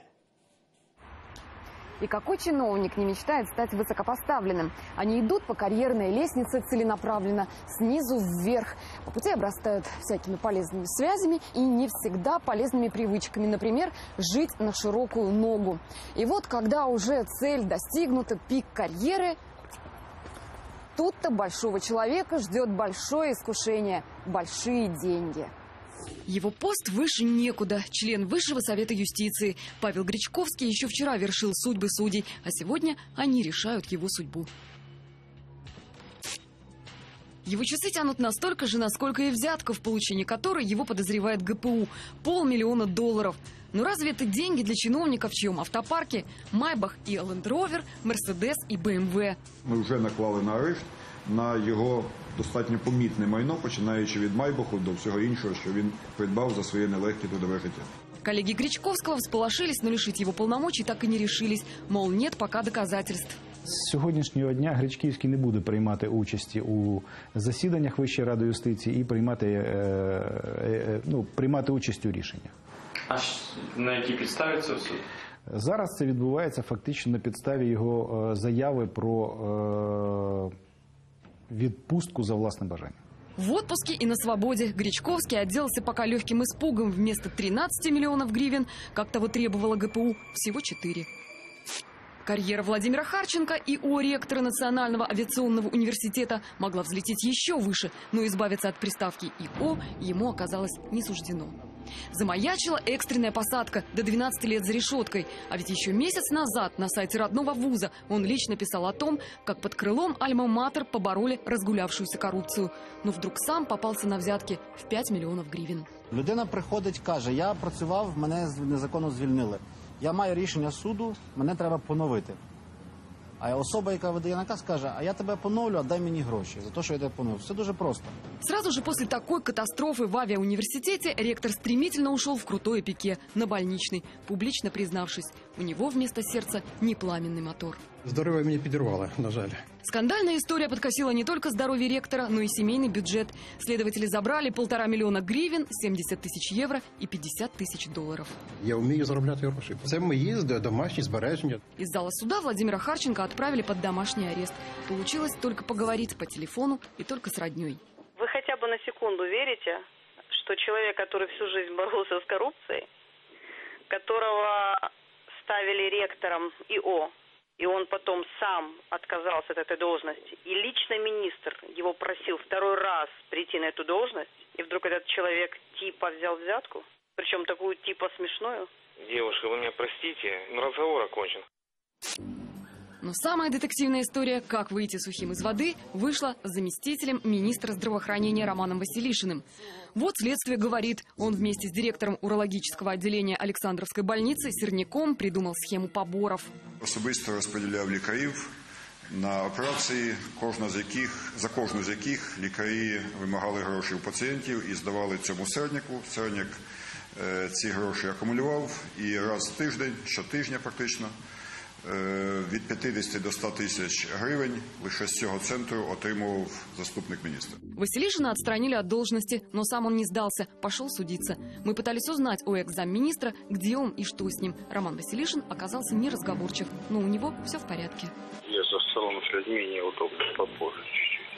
И какой чиновник не мечтает стать высокопоставленным? Они идут по карьерной лестнице целенаправленно, снизу вверх. По пути обрастают всякими полезными связями и не всегда полезными привычками. Например, жить на широкую ногу. И вот, когда уже цель достигнута, пик карьеры, тут-то большого человека ждет большое искушение – большие деньги.
Его пост выше некуда. Член Высшего совета юстиции. Павел Гречковский еще вчера вершил судьбы судей, а сегодня они решают его судьбу. Его часы тянут настолько же, насколько и взятка, в получении которой его подозревает гэ пэ у. Полмиллиона долларов. Но разве это деньги для чиновников, в чьем автопарке Майбах и Ленд Ровер, Мерседес і бэ эм вэ?
Ми вже наклали на арешт на його достатньо помітне майно, починаючи від Майбаху до всього іншого, що він придбав за своє нелегке трудове життя.
Коллеги Гречковского всполошились, но лишить его полномочий так и не решились. Мол, нет пока доказательств.
З сьогоднішнього дня Гречківський не буде приймати участі у засіданнях Вищої ради юстиції і приймати, е, е, ну, приймати участь у рішеннях.
А на якій підставі це суд?
Зараз це відбувається фактично на підставі його е, заяви про е, відпустку за власне бажання.
В отпуске и на свободе Гречковский отделался пока легким испугом. Вместо тринадцати миллионов гривен, как того требовала гэ пэ у, всего четыре. Карьера Владимира Харченко и о ректора Национального авиационного университета могла взлететь еще выше, но избавиться от приставки «и о» ему оказалось не суждено. Замаячила экстренная посадка, до двенадцати лет за решеткой. А ведь еще месяц назад на сайте родного вуза он лично писал о том, как под крылом Альма-Матер побороли разгулявшуюся коррупцию. Но вдруг сам попался на взятки в пять миллионов гривен.
Людина приходить, каже, я працював, мене незаконно звільнили. Я маю рішення суду, мене треба поновити. А особа, яка видає наказ, каже, а я тебе поновлю, а дай мені гроші за те, що я тебе поновлю. Все дуже просто.
Сразу же после такой катастрофы в авиауниверситете ректор стремительно ушел в крутое пике на больничный, публично признавшись, у него вместо сердца не пламенный мотор.
Здоровье мне подорвало, на жаль.
Скандальная история подкосила не только здоровье ректора, но и семейный бюджет. Следователи забрали полтора миллиона гривен, семьдесят тысяч евро и пятьдесят тысяч долларов.
Я умею заробляти гроші. Це мої домашні збереження.
Из зала суда Владимира Харченко отправили под домашний арест. Получилось только поговорить по телефону и только с родней.
Вы хотя бы на секунду верите, что человек, который всю жизнь боролся с коррупцией, которого ставили ректором и о, и он потом сам отказался от этой должности, и лично министр его просил второй раз прийти на эту должность, и вдруг этот человек типа взял взятку, причем такую типа смешную?
Девушка, вы меня простите, но разговор окончен.
Но самая детективная история, как выйти сухим из воды, вышла с заместителем министра здравоохранения Романом Василишиным. Вот следствие говорит, он вместе с директором урологического отделения Олександровской больницы Серняком придумал схему поборов.
Особисто розподіляв лікарів на операції, кожна з яких, за кожну з яких лікарі вимагали гроші у пацієнтів і здавали цьому Серняку. Серняк е, ці гроші акумулював і раз в тиждень, щотижня практично, від пятидесяти до ста тысяч гривен лише з цього центру отримував заступник министра.
Василишина отстранили от должности, но сам он не сдался, пошел судиться. Мы пытались узнать у экс-замминистра, где он и что с ним. Роман Василишин оказался неразговорчив, но у него все в порядке.
Я за столом с людьми неудобно, попозже чуть-чуть.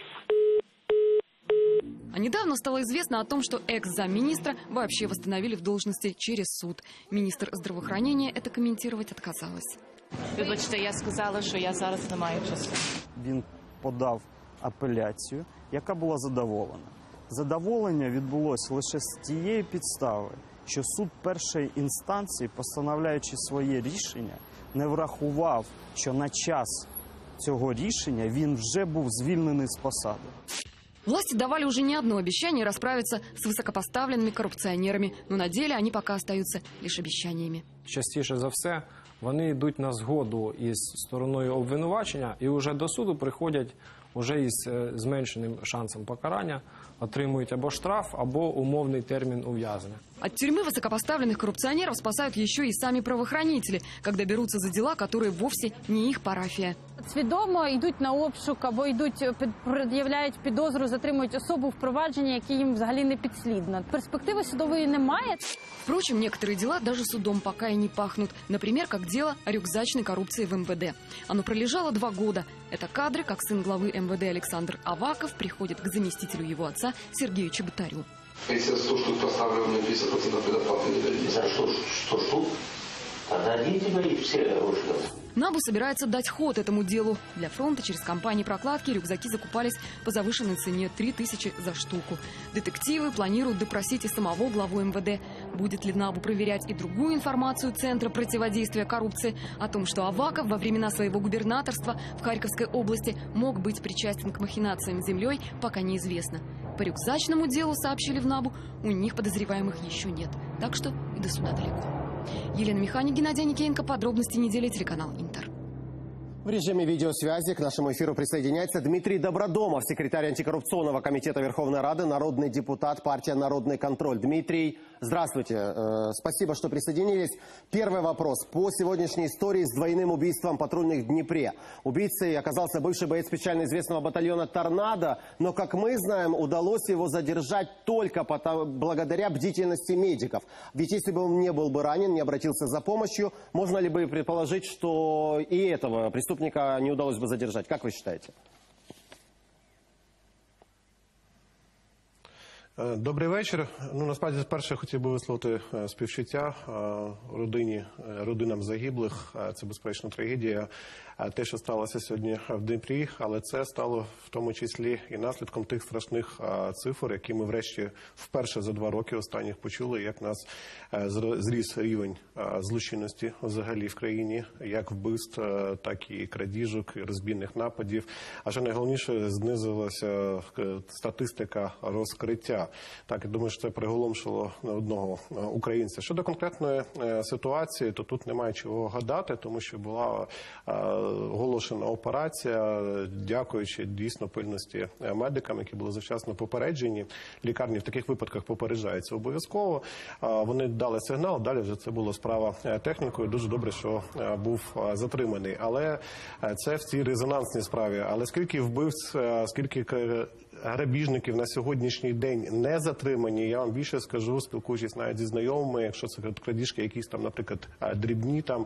А недавно стало известно о том, что экс-замминистра вообще восстановили в должности через суд. Министр здравоохранения это комментировать отказалась.
Вибачте, я сказала, що я зараз не маю часу.
Він подав апеляцію, яка була задоволена. Задоволення відбулося лише з тієї підстави, що суд першої інстанції, постановляючи своє рішення, не врахував, що на час цього рішення він вже був звільнений з посади.
Власти давали уже не одно обещание расправиться с высокопоставленными коррупционерами, но на деле они пока остаются лишь обещаниями.
Частіше за все, вони йдуть на згоду із стороною обвинувачення і вже до суду приходять уже із зменшеним шансом покарання, отримують або штраф, або умовний термін ув'язнення.
От тюрьмы высокопоставленных коррупционеров спасают еще и сами правоохранители, когда берутся за дела, которые вовсе не их парафия.
Свідомо йдуть на обшук або йдуть, пред'являють підозру, затримують особу в провадженні, яке їм взагалі не підслідно. Перспективи судової немає.
Впрочем, некоторые дела даже судом пока и не пахнут. Например, как дело о рюкзачной коррупции в эм вэ дэ. Оно пролежало два года. Это кадры, как сын главы эм вэ дэ Александр Аваков приходит к заместителю его отца Сергею Чеботарю.
Если сто штук поставлю, мне пятьдесят процентов предоплаты не дадите. За что? сто штук? Отдадите мои все оружия.
НАБУ собирается дать ход этому делу. Для фронта через компании прокладки рюкзаки закупались по завышенной цене три тысячи за штуку. Детективы планируют допросить и самого главу эм вэ дэ. Будет ли НАБУ проверять и другую информацию Центра противодействия коррупции о том, что Аваков во времена своего губернаторства в Харьковской области мог быть причастен к махинациям с землей, пока неизвестно. По рюкзачному делу, сообщили в НАБУ, у них подозреваемых еще нет. Так что и до суда далеко. Елена Механик, Геннадий Никеенко. Подробности недели, телеканал Интер.
В режиме видеосвязи к нашему эфиру присоединяется Дмитрий Добродомов, секретарь антикоррупционного комитета Верховной Рады, народный депутат, партия «Народный контроль». Дмитрий, здравствуйте. Спасибо, что присоединились. Первый вопрос. По сегодняшней истории с двойным убийством патрульных в Днепре. Убийцей оказался бывший боец специально известного батальона «Торнадо», но, как мы знаем, удалось его задержать только благодаря бдительности медиков. Ведь если бы он не был бы ранен, не обратился за помощью, можно ли бы предположить, что и этого преступника не удалось бы задержать. Как вы считаете?
Добрий вечір. Ну, насправді, спершу я хотів би висловити співчуття родині, родинам загиблих. Це, безперечно, трагедія. Те, що сталося сьогодні в Дніпрі, але це стало в тому числі і наслідком тих страшних цифр, які ми врешті вперше за два роки останніх почули, як нас зріс рівень злочинності взагалі в країні, як вбивств, так і крадіжок, і розбійних нападів. А що найголовніше, знизилася статистика розкриття. Так, я думаю, що це приголомшило не одного українця. Щодо конкретної ситуації, то тут немає чого гадати, тому що була оголошена операція, дякуючи дійсно пильності медикам, які були завчасно попереджені. Лікарні в таких випадках попереджаються обов'язково. Вони дали сигнал, далі вже це була справа технікою. Дуже добре, що був затриманий. Але це в цій резонансній справі. Але скільки вбивць, скільки грабіжників на сьогоднішній день не затримані, я вам більше скажу, спілкуючись навіть зі знайомими, якщо це крадіжки якісь там, наприклад, дрібні там,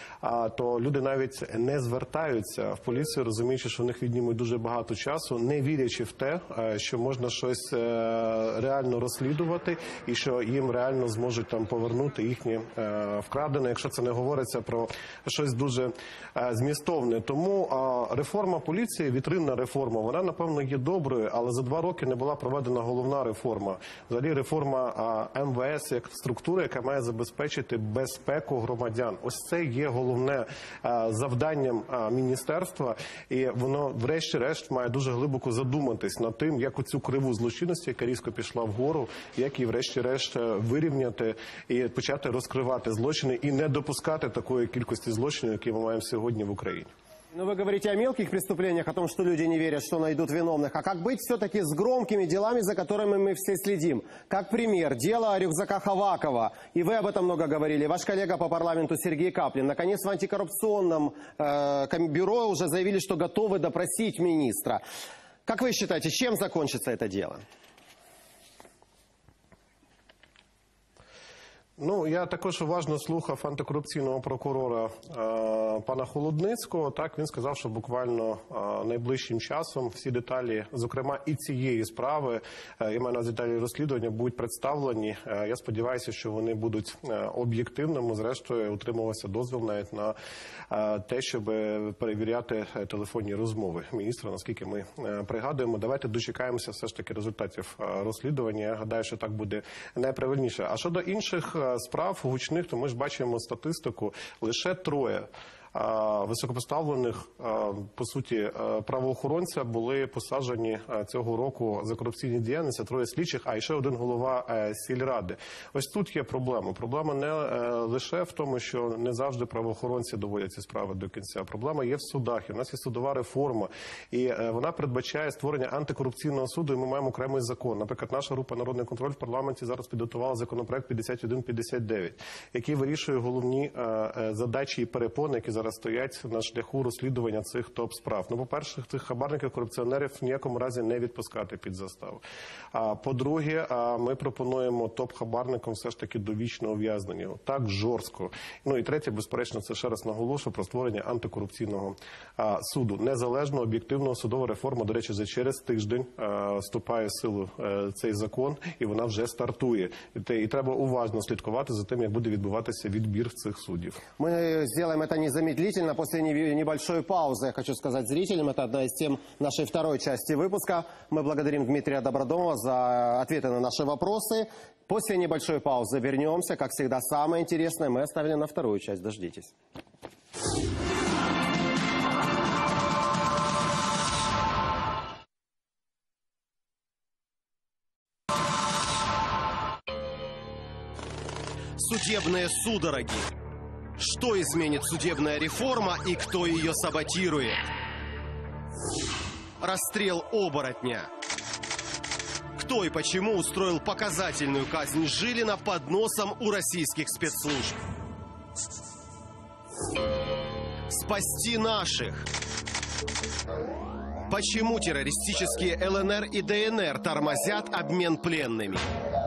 то люди навіть не звертаються в поліцію, розуміючи, що в них віднімуть дуже багато часу, не вірячи в те, що можна щось реально розслідувати і що їм реально зможуть там повернути їхнє вкрадене, якщо це не говориться про щось дуже змістовне. Тому реформа поліції, вітринна реформа, вона, напевно, є доброю, але за два роки не була проведена головна реформа. Взагалі реформа ем ве ес як структури, яка має забезпечити безпеку громадян. Ось це є головне завданням міністерства, і воно врешті-решт має дуже глибоко задуматись над тим, як оцю криву злочинності, яка різко пішла вгору, як її врешті-решт вирівняти і почати розкривати злочини і не допускати такої кількості злочинів, які ми маємо сьогодні в Україні.
Ну, вы говорите о мелких преступлениях, о том, что люди не верят, что найдут виновных. А как быть все-таки с громкими делами, за которыми мы все следим? Как пример, дело о рюкзаках Авакова. И вы об этом много говорили. Ваш коллега по парламенту Сергей Каплин. Наконец, в антикоррупционном э, бюро уже заявили, что готовы допросить министра. Как вы считаете, чем закончится это дело?
Ну, я також уважно слухав антикорупційного прокурора е, пана Холодницького. Так, він сказав, що буквально е, найближчим часом всі деталі, зокрема і цієї справи, е, я маю на увазі деталі розслідування, будуть представлені. Е, я сподіваюся, що вони будуть е, об'єктивними. Зрештою, утримувався дозвіл навіть на е, те, щоб перевіряти телефонні розмови міністра, наскільки ми е, пригадуємо. Давайте дочекаємося все ж таки результатів е, розслідування. Я гадаю, що так буде найправильніше. А щодо інших справ гучних, то ми ж бачимо статистику, лише троє високопоставлених, по суті, правоохоронця були посаджені цього року за корупційні діяльності, троє слідчих, а ще один голова сільради. Ось тут є проблема. Проблема не лише в тому, що не завжди правоохоронці доводять ці справи до кінця. Проблема є в судах. І в нас є судова реформа. І вона передбачає створення антикорупційного суду, і ми маємо окремий закон. Наприклад, наша група «Народний контроль» в парламенті зараз підготувала законопроект п'ятдесят один п'ятдесят дев'ять, який вирішує головні задачі і перепони, які зараз стоять на шляху розслідування цих топ-справ. Ну, по-перше, цих хабарників, корупціонерів в ніякому разі не відпускати під заставу. А по-друге, ми пропонуємо топ-хабарникам все ж таки довічне ув'язнення. Так жорстко. Ну і третє, безперечно, це ще раз наголошую про створення антикорупційного а, суду. Незалежно, об'єктивного судова реформа, до речі, за через тиждень а, вступає в силу а, цей закон, і вона вже стартує. І, те, і треба уважно слідкувати за тим, як буде відбуватися відбір цих суддів.
Ми зробимо це незамедлительно. После небольшой паузы, я хочу сказать зрителям, это одна из тем нашей второй части выпуска. Мы благодарим Дмитрия Добродомова за ответы на наши вопросы. После небольшой паузы вернемся. Как всегда, самое интересное мы оставили на вторую часть. Дождитесь.
Судебные судороги. Что изменит судебная реформа и кто ее саботирует? Расстрел оборотня. Кто и почему устроил показательную казнь Жилина под носом у российских спецслужб? Спасти наших. Почему террористические эл эн эр и дэ эн эр тормозят обмен пленными?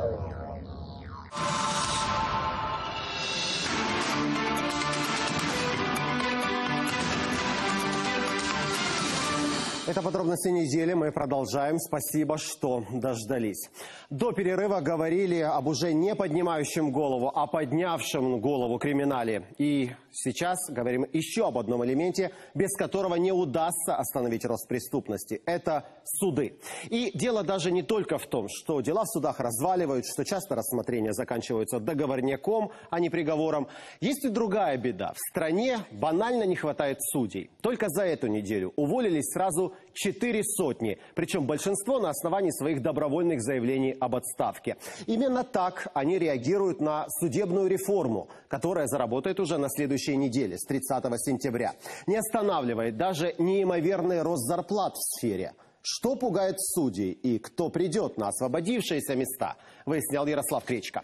Это подробности недели. Мы продолжаем. Спасибо, что дождались. До перерыва говорили об уже не поднимающем голову, а поднявшем голову криминале. И сейчас говорим еще об одном элементе, без которого не удастся остановить рост преступности. Это суды. И дело даже не только в том, что дела в судах разваливают, что часто рассмотрения заканчиваются договорняком, а не приговором. Есть и другая беда. В стране банально не хватает судей. Только за эту неделю уволились сразу четыре сотни. Причем большинство на основании своих добровольных заявлений об отставке. Именно так они реагируют на судебную реформу, которая заработает уже на следующей неделе, с тридцатого сентября. Не останавливает даже неимоверный рост зарплат в сфере. Что пугает судей и кто придет на освободившиеся места, выяснял Ярослав Кречко.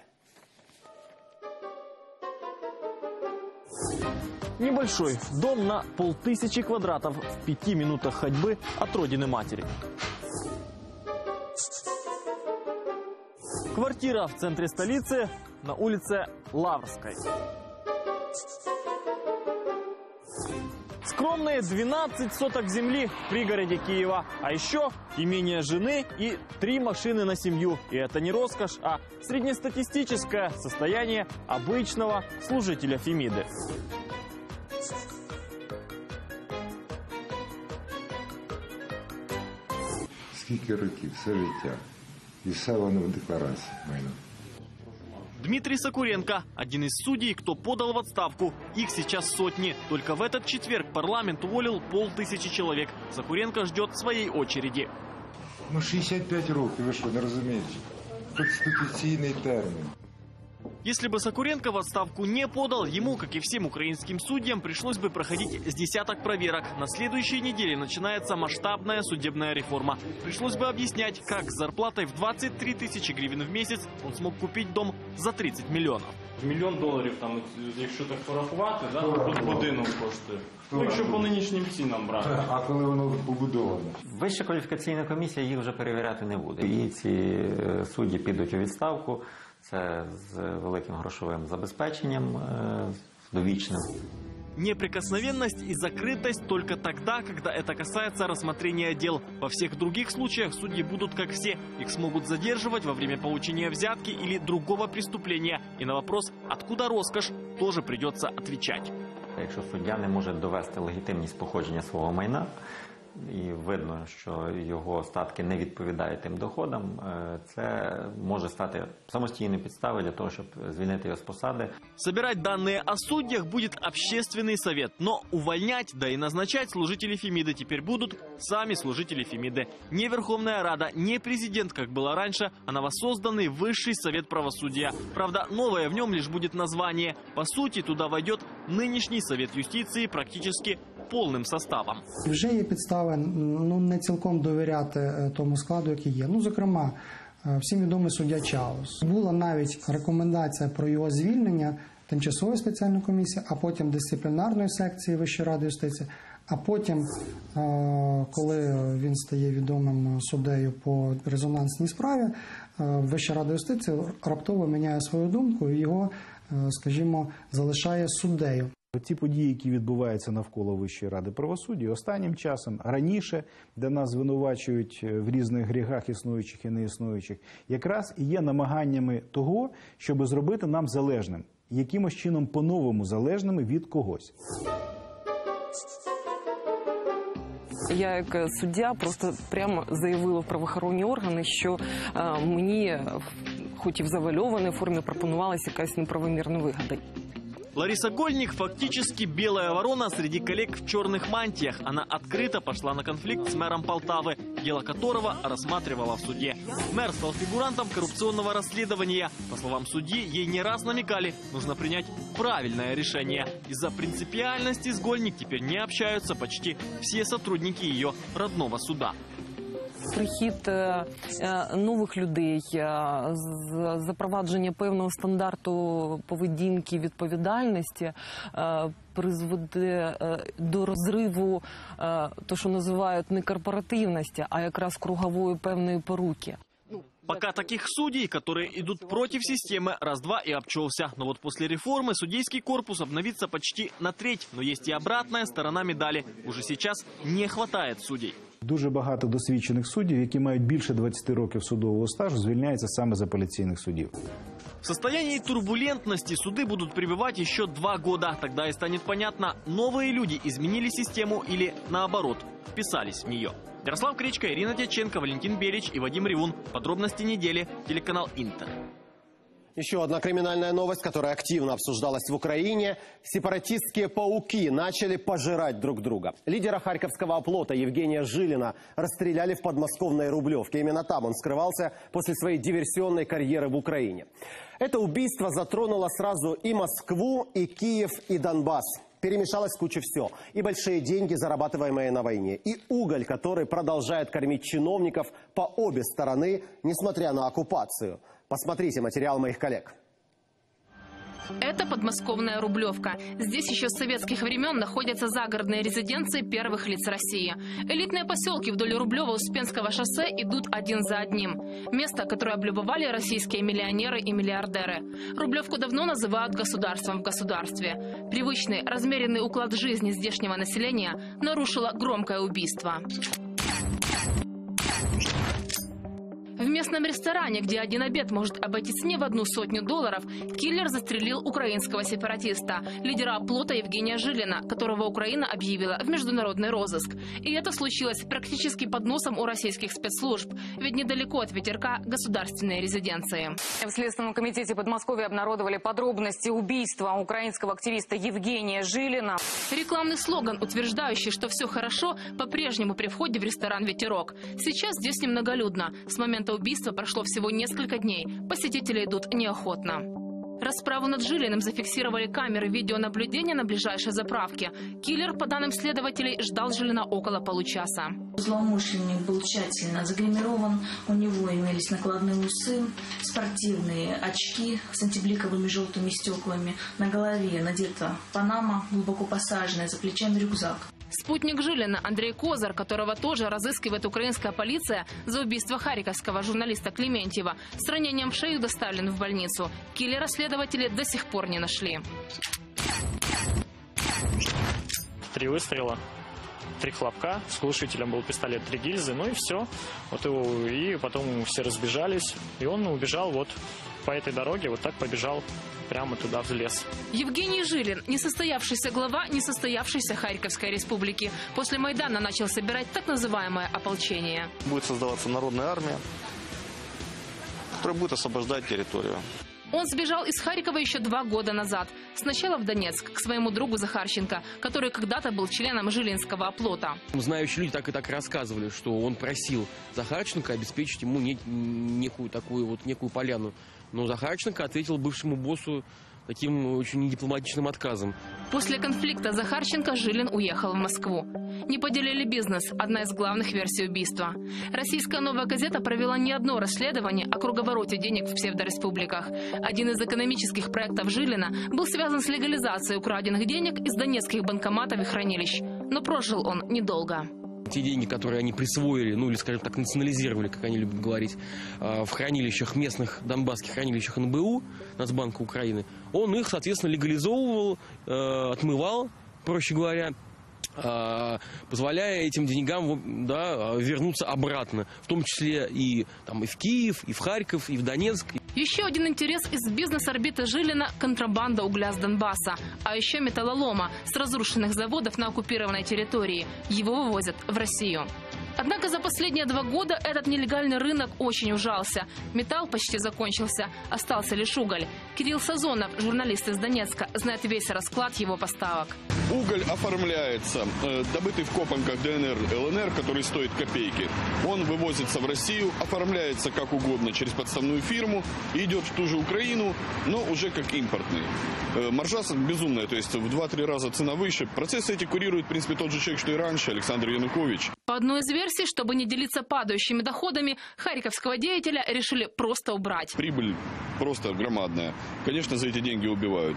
Небольшой дом на полтысячи квадратов в пяти минутах ходьбы от родины матери. Квартира в центре столицы на улице Лаврской. Скромные двенадцать соток земли в пригороде Киева. А еще имение жены и три машины на семью. И это не роскошь, а среднестатистическое состояние обычного служителя Фемиды.
Скільки років, все життя. І все воно в декларації майно.
Дмитрий Сокуренко – один из судей, кто подал в отставку. Их сейчас сотни. Только в этот четверг парламент уволил полтысячи человек. Сокуренко ждет своей очереди.
Ну, шістдесят п'ять років, ви що, не розумієте? Конституційний термін.
Если бы Сокуренко в отставку не подал, ему, как и всем украинским судьям, пришлось бы проходить с десяток проверок. На следующей неделе начинается масштабная судебная реформа. Пришлось бы объяснять, как с зарплатой в двадцать три тысячи гривен в месяц он смог купить дом за тридцать миллионов.
Мільйон доларів, там, якщо так порахувати, да, тут будинок коштує. Ну, якщо по нинішнім цінам брати.
А коли воно побудоване?
Вища кваліфікаційна комісія їх вже перевіряти не буде. І ці судді підуть у відставку.
це з великим грошовим забезпеченням довічним.
Неприкосновенность и закрытость только тогда, когда это касается рассмотрения дел. Во всех других случаях судьи будут как все. Их смогут задерживать во время получения взятки или другого преступления. И на вопрос «откуда роскошь?» тоже придется отвечать.
Якщо суддя не може довести легітимність походження свого майна, і видно, що його статки не відповідають тим доходам, це може стати самостійною підставою для того, щоб звільнити його з посади.
Собирать данные о судьях будет общественный совет, но увольнять, да и назначать служителей Фемиды теперь будут сами служители Фемиды. Не Верховная Рада, не президент, как было раньше, а новосозданный Высший совет правосудия. Правда, новое в нем лишь будет название. По сути, туда войдет нынешний совет юстиции практически повним составом.
Вже є підстави ну, не цілком довіряти тому складу, який є. Ну, зокрема, всім відомий суддя Чаус. Була навіть рекомендація про його звільнення тимчасової спеціальної комісії, а потім дисциплінарної секції Вищої ради юстиції, а потім, коли він стає відомим суддею по резонансній справі, Вища рада юстиції раптово міняє свою думку і його, скажімо, залишає суддею.
Ті події, які відбуваються навколо Вищої ради правосуддя, останнім часом, раніше, де нас звинувачують в різних гріхах існуючих і неіснуючих, якраз і є намаганнями того, щоб зробити нам залежним, якимось чином по-новому залежними від когось.
Я як суддя просто прямо заявила в правоохоронні органи, що а, мені, хоч і в завальованій формі, пропонувалася якась неправомірна вигода.
Лариса Гольник фактически белая ворона среди коллег в черных мантиях. Она открыто пошла на конфликт с мэром Полтавы, дело которого рассматривала в суде. Мэр стал фигурантом коррупционного расследования. По словам судьи, ей не раз намекали, нужно принять правильное решение. Из-за принципиальности с Гольник теперь не общаются почти все сотрудники ее родного суда.
Прихід нових людей, запровадження певного стандарту поведінки, відповідальності призведе до розриву, то, що називають не корпоративності, а якраз кругової певної поруки.
Пока таких судей, которые идут против системы, раз-два и обчелся. Но вот после реформы судейский корпус обновится почти на треть. Но есть и обратная сторона медали. Уже сейчас не хватает судей.
Дуже багато досвідчених суддів, які мають більше двадцяти років судового стажу, звільняються саме з апеляційних судів.
В состоянии турбулентности суды будут пребывать еще два года. Тогда и станет понятно, новые люди изменили систему или, наоборот, вписались в нее. Ярослав Кричко, Ирина Дьяченко, Валентин Белич и Вадим Ревун. Подробности недели. Телеканал Интер.
Еще одна криминальная новость, которая активно обсуждалась в Украине. Сепаратистские пауки начали пожирать друг друга. Лидера харьковского оплота Евгения Жилина расстреляли в подмосковной Рублевке. Именно там он скрывался после своей диверсионной карьеры в Украине. Это убийство затронуло сразу и Москву, и Киев, и Донбасс. Перемешалось в куче все. И большие деньги, зарабатываемые на войне. И уголь, который продолжает кормить чиновников по обе стороны, несмотря на оккупацию. Посмотрите материал моих коллег.
Это подмосковная Рублевка. Здесь еще с советских времен находятся загородные резиденции первых лиц России. Элитные поселки вдоль Рублево-Успенского шоссе идут один за одним. Место, которое облюбовали российские миллионеры и миллиардеры. Рублевку давно называют государством в государстве. Привычный, размеренный уклад жизни здешнего населения нарушило громкое убийство. В местном ресторане, где один обед может обойтись не в одну сотню долларов, киллер застрелил украинского сепаратиста, лидера оплота Евгения Жилина, которого Украина объявила в международный розыск. И это случилось практически под носом у российских спецслужб, ведь недалеко от ветерка государственные резиденции.
В Следственном комитете Подмосковья обнародовали подробности убийства украинского активиста Евгения Жилина.
Рекламный слоган, утверждающий, что все хорошо, по-прежнему при входе в ресторан «Ветерок». Сейчас здесь немноголюдно. С момента убийства прошло всего несколько дней. Посетители идут неохотно. Расправу над Жилиным зафиксировали камеры видеонаблюдения на ближайшей заправке. Киллер, по данным следователей, ждал Жилина около получаса.
Злоумышленник был тщательно загримирован. У него имелись накладные усы, спортивные очки с антибликовыми желтыми стеклами. На голове надета панама, глубоко посаженная, за плечами рюкзак.
Спутник Жилина Андрей Козар, которого тоже разыскивает украинская полиция за убийство харьковского журналиста Клементьева, с ранением в шею доставлен в больницу. Киллера следователи до сих пор не нашли.
Три выстрела, три хлопка, с глушителем был пистолет, три гильзы, ну и все. Вот его, и потом все разбежались, и он убежал вот по этой дороге, вот так побежал прямо туда, в лес.
Евгений Жилин, несостоявшийся глава несостоявшейся Харьковской республики, после Майдана начал собирать так называемое ополчение.
Будет создаваться народная армия, которая будет освобождать территорию.
Он сбежал из Харькова еще два года назад. Сначала в Донецк, к своему другу Захарченко, который когда-то был членом Жилинского оплота.
Знающие люди так и так рассказывали, что он просил Захарченко обеспечить ему не, некую такую вот некую поляну. Но Захарченко ответил бывшему боссу таким очень недипломатичным отказом.
После конфликта Захарченко Жилин уехал в Москву. Не поделили бизнес – одна из главных версий убийства. Российская «Новая газета» провела не одно расследование о круговороте денег в псевдореспубликах. Один из экономических проектов Жилина был связан с легализацией украденных денег из донецких банкоматов и хранилищ. Но прожил он недолго.
Те деньги, которые они присвоили, ну или, скажем так, национализировали, как они любят говорить, в хранилищах, местных донбасских хранилищах эн бэ у, Нацбанка Украины, он их, соответственно, легализовывал, отмывал, проще говоря, позволяя этим деньгам, да, вернуться обратно, в том числе и, там, и в Киев, и в Харьков, и в Донецк.
Еще один интерес из бизнес-орбиты Жилина – контрабанда угля с Донбасса, а еще металлолома с разрушенных заводов на оккупированной территории. Его вывозят в Россию. Однако за последние два года этот нелегальный рынок очень ужался. Металл почти закончился, остался лишь уголь. Кирилл Сазонов, журналист из Донецка, знает весь расклад его поставок.
Уголь оформляется, э, добытый в копанках дэ эн эр, эл эн эр, который стоит копейки. Он вывозится в Россию, оформляется как угодно через подставную фирму, идет в ту же Украину, но уже как импортный. Э, маржа безумная, то есть в два-три раза цена выше. Процессы эти курирует, в принципе, тот же человек, что и раньше, Александр Янукович.
По одной из версий, чтобы не делиться падающими доходами, харьковского деятеля решили просто убрать.
Прибыль просто громадная. Конечно, за эти деньги убивают.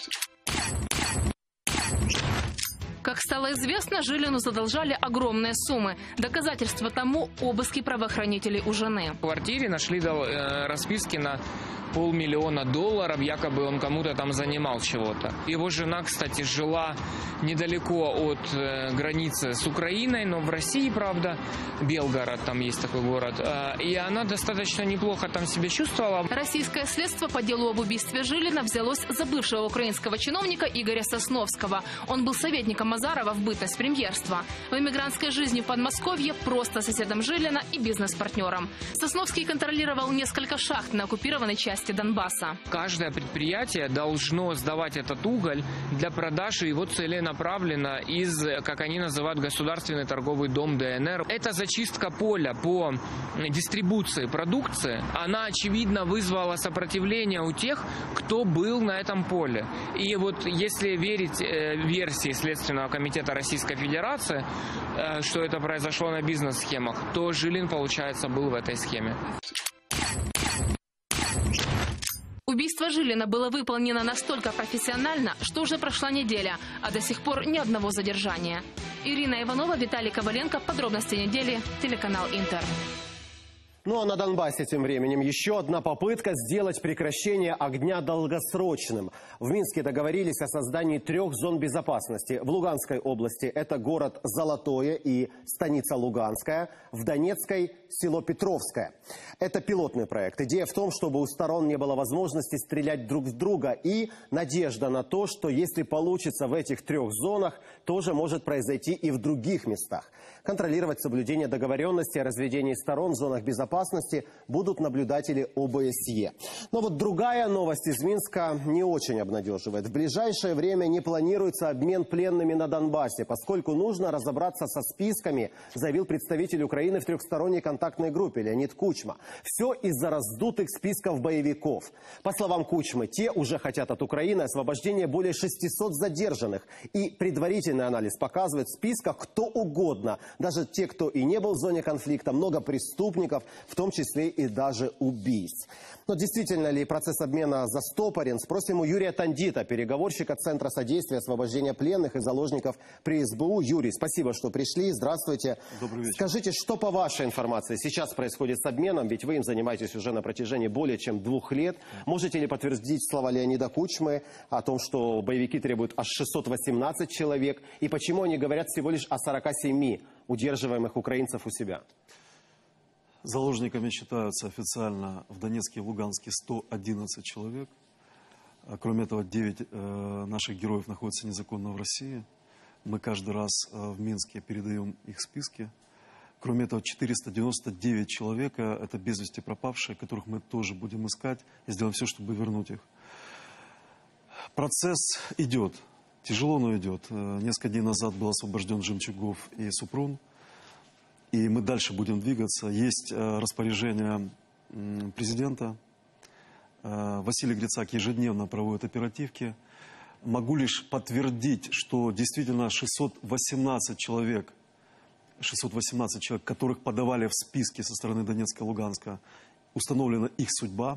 Как стало известно, Жилину задолжали огромные суммы. Доказательство тому – обыски правоохранителей у жены.
В квартире нашли расписки на полмиллиона долларов, якобы он кому-то там занимал чего-то. Его жена, кстати, жила недалеко от э, границы с Украиной, но в России, правда, Белгород, там есть такой город, э, и она достаточно неплохо там себя чувствовала.
Российское следствие по делу об убийстве Жилина взялось за бывшего украинского чиновника Игоря Сосновского. Он был советником Азарова в бытность премьерства. В эмигрантской жизни в Подмосковье просто соседом Жилина и бизнес-партнером. Сосновский контролировал несколько шахт на оккупированной части Донбасса.
Каждое предприятие должно сдавать этот уголь для продажи его целенаправленно из, как они называют, государственный торговый дом дэ эн эр. Это зачистка поля по дистрибуции продукции. Она, очевидно, вызвала сопротивление у тех, кто был на этом поле. И вот если верить э, версии Следственного комитета Российской Федерации, э, что это произошло на бизнес-схемах, то Жилин, получается, был в этой схеме.
Убийство Жилина было выполнено настолько профессионально, что уже прошла неделя, а до сих пор ни одного задержания. Ирина Иванова, Виталий Коваленко. Подробности недели. Телеканал Интер.
Ну а на Донбассе тем временем еще одна попытка сделать прекращение огня долгосрочным. В Минске договорились о создании трех зон безопасности. В Луганской области это город Золотое и станица Луганская. В Донецкой село Петровское. Это пилотный проект. Идея в том, чтобы у сторон не было возможности стрелять друг в друга. И надежда на то, что если получится в этих трех зонах, тоже может произойти и в других местах. Контролировать соблюдение договоренности о разведении сторон в зонах безопасности будут наблюдатели о бэ эс е. Но вот другая новость из Минска не очень обнадеживает. В ближайшее время не планируется обмен пленными на Донбассе, поскольку нужно разобраться со списками, заявил представитель Украины в трехсторонней контактной группе Леонид Кучма. Все из-за раздутых списков боевиков. По словам Кучмы, те уже хотят от Украины освобождения более шестисот задержанных. И предварительный анализ показывает в списках кто угодно. Даже те, кто и не был в зоне конфликта, много преступников, в том числе и даже убийств. Но действительно ли процесс обмена застопорен? Спросим у Юрия Тандита, переговорщика Центра содействия освобождения пленных и заложников при эс бэ у. Юрий, спасибо, что пришли. Здравствуйте.
Добрый вечер.
Скажите, что по вашей информации сейчас происходит с обменом? Ведь вы им занимаетесь уже на протяжении более чем двух лет. Можете ли подтвердить слова Леонида Кучмы о том, что боевики требуют аж шестьсот восемнадцать человек? И почему они говорят всего лишь о сорока семи удерживаемых украинцев у себя?
Заложниками считаются официально в Донецке и Луганске сто одиннадцать человек. Кроме этого, девять э, наших героев находятся незаконно в России. Мы каждый раз э, в Минске передаем их списки. Кроме этого, четыреста девяносто девять человек – это без вести пропавшие, которых мы тоже будем искать и сделаем все, чтобы вернуть их. Процесс идет. Тяжело, но идет. Несколько дней назад был освобожден Жемчугов и Супрун. И мы дальше будем двигаться. Есть распоряжение президента. Василий Грицак ежедневно проводит оперативки. Могу лишь подтвердить, что действительно шестьсот восемнадцать человек, шестьсот восемнадцать человек, которых подавали в списке со стороны Донецка и Луганска, установлена их судьба.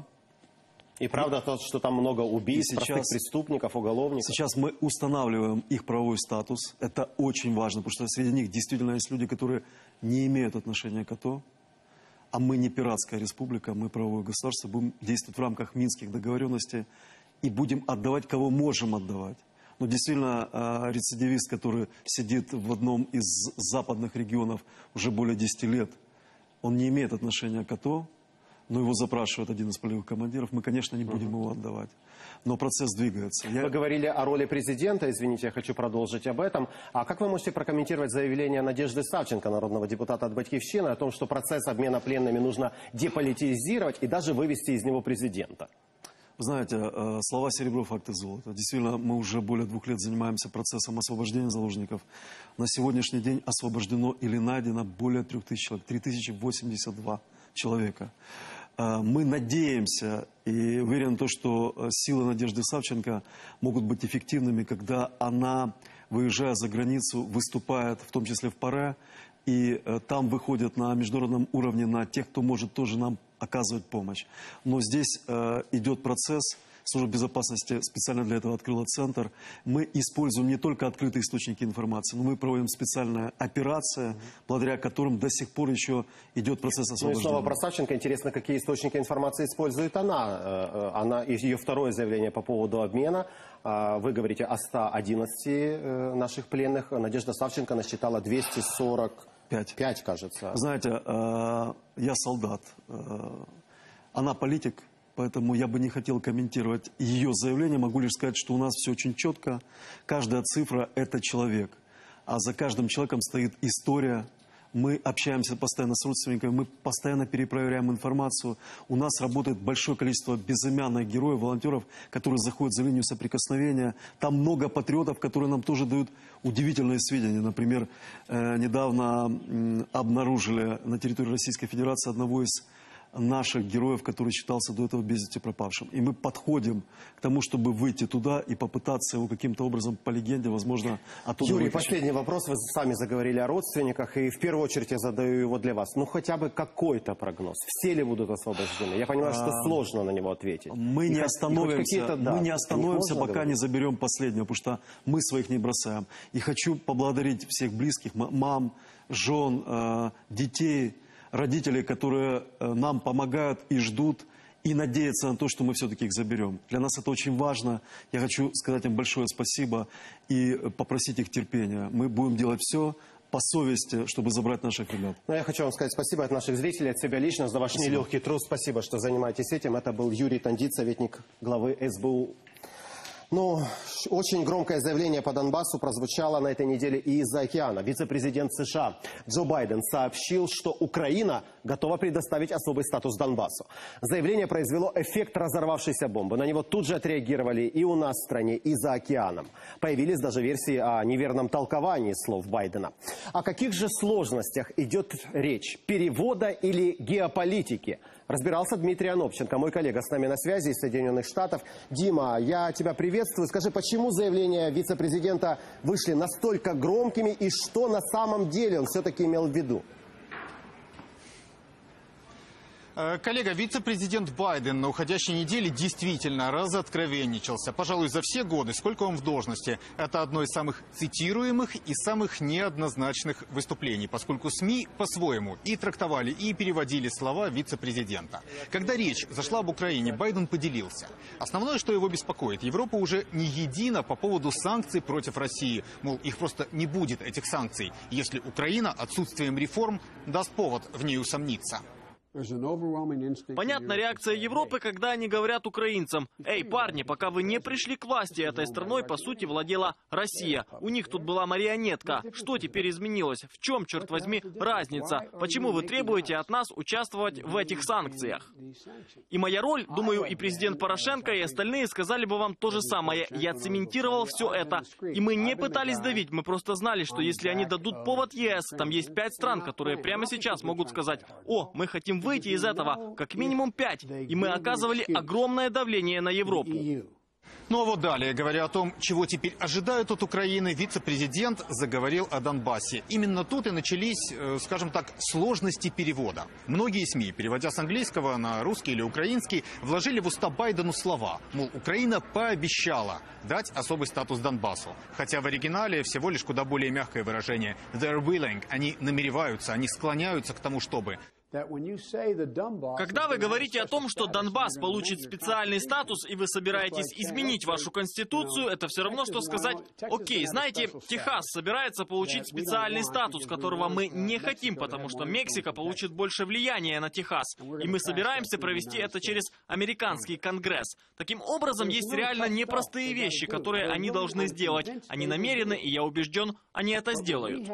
И правда то, что там много убийств,
сейчас,
простых преступников, уголовников?
Сейчас мы устанавливаем их правовой статус. Это очень важно, потому что среди них действительно есть люди, которые не имеют отношения к АТО. А мы не пиратская республика, мы правовое государство. Будем действовать в рамках минских договоренностей и будем отдавать, кого можем отдавать. Но действительно, рецидивист, который сидит в одном из западных регионов уже более десяти лет, он не имеет отношения к АТО. Но его запрашивает один из полевых командиров. Мы, конечно, не будем его отдавать. Но процесс двигается. Я...
Вы говорили о роли президента. Извините, я хочу продолжить об этом. А как вы можете прокомментировать заявление Надежды Савченко, народного депутата от «Батькивщины», о том, что процесс обмена пленными нужно деполитизировать и даже вывести из него президента?
Вы знаете, слова серебро, факты золото. Действительно, мы уже более двух лет занимаемся процессом освобождения заложников. На сегодняшний день освобождено или найдено более трех тысяч человек. три тысячи восемьдесят два человека. Мы надеемся и уверены в том, что силы Надежды Савченко могут быть эффективными, когда она, выезжая за границу, выступает, в том числе в ПАРЕ, и там выходит на международном уровне на тех, кто может тоже нам оказывать помощь. Но здесь идет процесс. Служба безопасности специально для этого открыла центр. Мы используем не только открытые источники информации, но мы проводим специальные операции, благодаря которым до сих пор еще идет процесс освобождения.
Ну и снова про Савченко. Интересно, какие источники информации использует она. Она ее второе заявление по поводу обмена. Вы говорите о ста одиннадцати наших пленных. Надежда Савченко насчитала двести сорок пять, кажется.
Знаете, я солдат. Она политик. Поэтому я бы не хотел комментировать ее заявление. Могу лишь сказать, что у нас все очень четко. Каждая цифра – это человек. А за каждым человеком стоит история. Мы общаемся постоянно с родственниками, мы постоянно перепроверяем информацию. У нас работает большое количество безымянных героев, волонтеров, которые заходят за линию соприкосновения. Там много патриотов, которые нам тоже дают удивительные сведения. Например, недавно обнаружили на территории Российской Федерации одного из наших героев, который считался до этого без вести пропавшим. И мы подходим к тому, чтобы выйти туда и попытаться его каким-то образом, по легенде, возможно, оттуда
Юрий,
вытащить.
последний вопрос. Вы сами заговорили о родственниках, и в первую очередь я задаю его для вас. Ну, хотя бы какой-то прогноз. Все ли будут освобождены? Я понимаю, что
А,
сложно на него ответить.
Мы
И
не
как- и
остановимся,
хоть да,
мы не
о них
остановимся,
можно
пока
говорить?
не заберем последнего, потому что мы своих не бросаем. И хочу поблагодарить всех близких, м- мам, жен, э, детей, родителей, которые э, нам помогают и ждут, и надеются на то, что мы все-таки их заберем. Для нас это очень важно. Я хочу сказать им большое спасибо и попросить их терпения. Мы будем делать все по совести, чтобы забрать наших ребят.
Ну, я хочу вам сказать спасибо от наших зрителей, от себя лично за ваш
Спасибо.
нелегкий труд. Спасибо, что занимаетесь этим. Это был Юрий Тандит, советник главы эс бэ у. Ну, очень громкое заявление по Донбассу прозвучало на этой неделе и из-за океана. Вице-президент США Джо Байден сообщил, что Украина готова предоставить особый статус Донбассу. Заявление произвело эффект разорвавшейся бомбы. На него тут же отреагировали и у нас в стране, и за океаном. Появились даже версии о неверном толковании слов Байдена. О каких же сложностях идет речь? Перевода или геополитики? Разбирался Дмитрий Анопченко, мой коллега с нами на связи из Соединенных Штатов. Дима, я тебя приветствую. Скажи, почему заявления вице-президента вышли настолько громкими и что на самом деле он все-таки имел в виду?
Коллега, вице-президент Байден на уходящей неделе действительно разоткровенничался. Пожалуй, за все годы, сколько он в должности, это одно из самых цитируемых и самых неоднозначных выступлений, поскольку СМИ по-своему и трактовали, и переводили слова вице-президента. Когда речь зашла об Украине, Байден поделился. Основное, что его беспокоит, Европа уже не едина по поводу санкций против России. Мол, их просто не будет, этих санкций, если Украина отсутствием реформ даст повод в ней усомниться.
Понятна реакция Европы, когда они говорят украинцам: «Эй, парни, пока вы не пришли к власти, этой страной, по сути, владела Россия. У них тут была марионетка. Что теперь изменилось? В чем, черт возьми, разница? Почему вы требуете от нас участвовать в этих санкциях?» И моя роль, думаю, и президент Порошенко, и остальные сказали бы вам то же самое. Я цементировал все это. И мы не пытались давить, мы просто знали, что если они дадут повод ЕС, там есть пять стран, которые прямо сейчас могут сказать: «О, мы хотим выйти из этого», как минимум пять, и мы оказывали огромное давление на Европу.
Ну а вот далее, говоря о том, чего теперь ожидают от Украины, вице-президент заговорил о Донбассе. Именно тут и начались, скажем так, сложности перевода. Многие СМИ, переводя с английского на русский или украинский, вложили в уста Байдену слова, мол, Украина пообещала дать особый статус Донбассу. Хотя в оригинале всего лишь куда более мягкое выражение. They're willing, они намереваются, они склоняются к тому, чтобы...
Когда вы говорите о том, что Донбасс получит специальный статус, и вы собираетесь изменить вашу конституцию, это все равно, что сказать: «Окей, знаете, Техас собирается получить специальный статус, которого мы не хотим, потому что Мексика получит больше влияния на Техас, и мы собираемся провести это через американский Конгресс». Таким образом, есть реально непростые вещи, которые они должны сделать. Они намерены, и я убежден, они это сделают.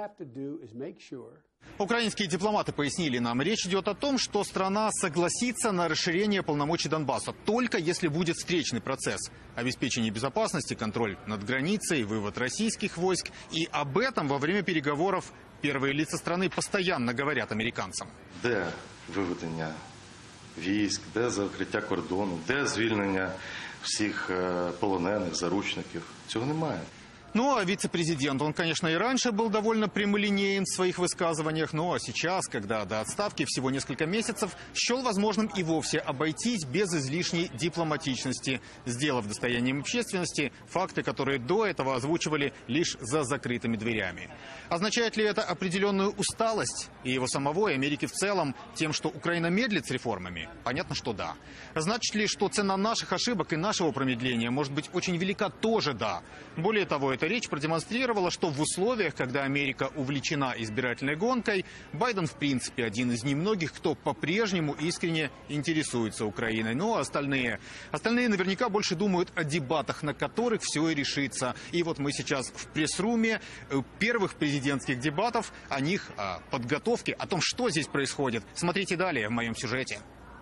Украинские дипломаты пояснили нам, речь идет о том, что страна согласится на расширение полномочий Донбасса, только если будет встречный процесс. Обеспечение безопасности, контроль над границей, вывод российских войск. И об этом во время переговоров первые лица страны постоянно говорят американцам.
Де виведення військ, де закриття кордону, де звільнення всіх полонених, заручників? Цього немає.
Ну, а вице-президент, он, конечно, и раньше был довольно прямолинеен в своих высказываниях, но сейчас, когда до отставки всего несколько месяцев, счел возможным и вовсе обойтись без излишней дипломатичности, сделав достоянием общественности факты, которые до этого озвучивали лишь за закрытыми дверями. Означает ли это определенную усталость и его самого, и Америки в целом, тем, что Украина медлит с реформами? Понятно, что да. Значит ли, что цена наших ошибок и нашего промедления может быть очень велика? Тоже да. Более того, это речь продемонстрировала, что в условиях, когда Америка увлечена избирательной гонкой, Байден, в принципе, один из немногих, кто по-прежнему искренне интересуется Украиной. Ну, а остальные? Остальные наверняка больше думают о дебатах, на которых все и решится. И вот мы сейчас в пресс-руме первых президентских дебатов, о них, о подготовке, о том, что здесь происходит. Смотрите далее в моем сюжете.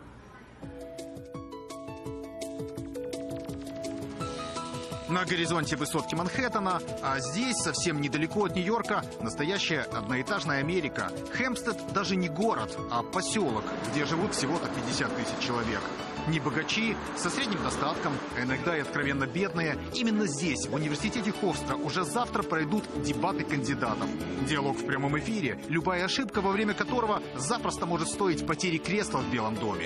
На горизонте высотки Манхэттена, а здесь, совсем недалеко от Нью-Йорка, настоящая одноэтажная Америка. Хэмпстед даже не город, а поселок, где живут всего-то пятьдесят тысяч человек. Не богачи, со средним достатком, а иногда и откровенно бедные. Именно здесь, в университете Ховстра, уже завтра пройдут дебаты кандидатов. Диалог в прямом эфире, любая ошибка, во время которого запросто может стоить потери кресла в Белом доме.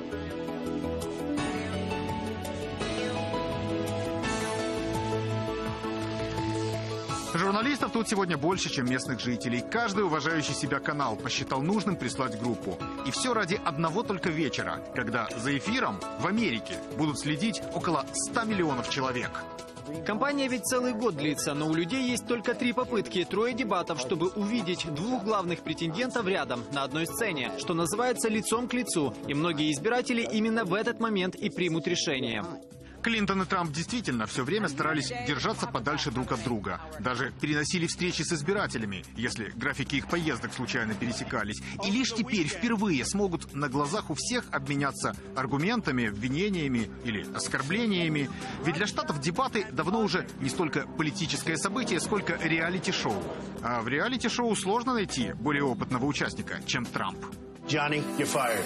Журналистов тут сегодня больше, чем местных жителей. Каждый уважающий себя канал посчитал нужным прислать группу. И все ради одного только вечера, когда за эфиром в Америке будут следить около ста миллионов человек.
Кампания ведь целый год длится, но у людей есть только три попытки, трое дебатов, чтобы увидеть двух главных претендентов рядом, на одной сцене, что называется лицом к лицу. И многие избиратели именно в этот момент и примут решение.
Клинтон и Трамп действительно все время старались держаться подальше друг от друга. Даже переносили встречи с избирателями, если графики их поездок случайно пересекались. И лишь теперь впервые смогут на глазах у всех обменяться аргументами, обвинениями или оскорблениями. Ведь для Штатов дебаты давно уже не столько политическое событие, сколько реалити-шоу. А в реалити-шоу сложно найти более опытного участника, чем Трамп.
Johnny, you're fired.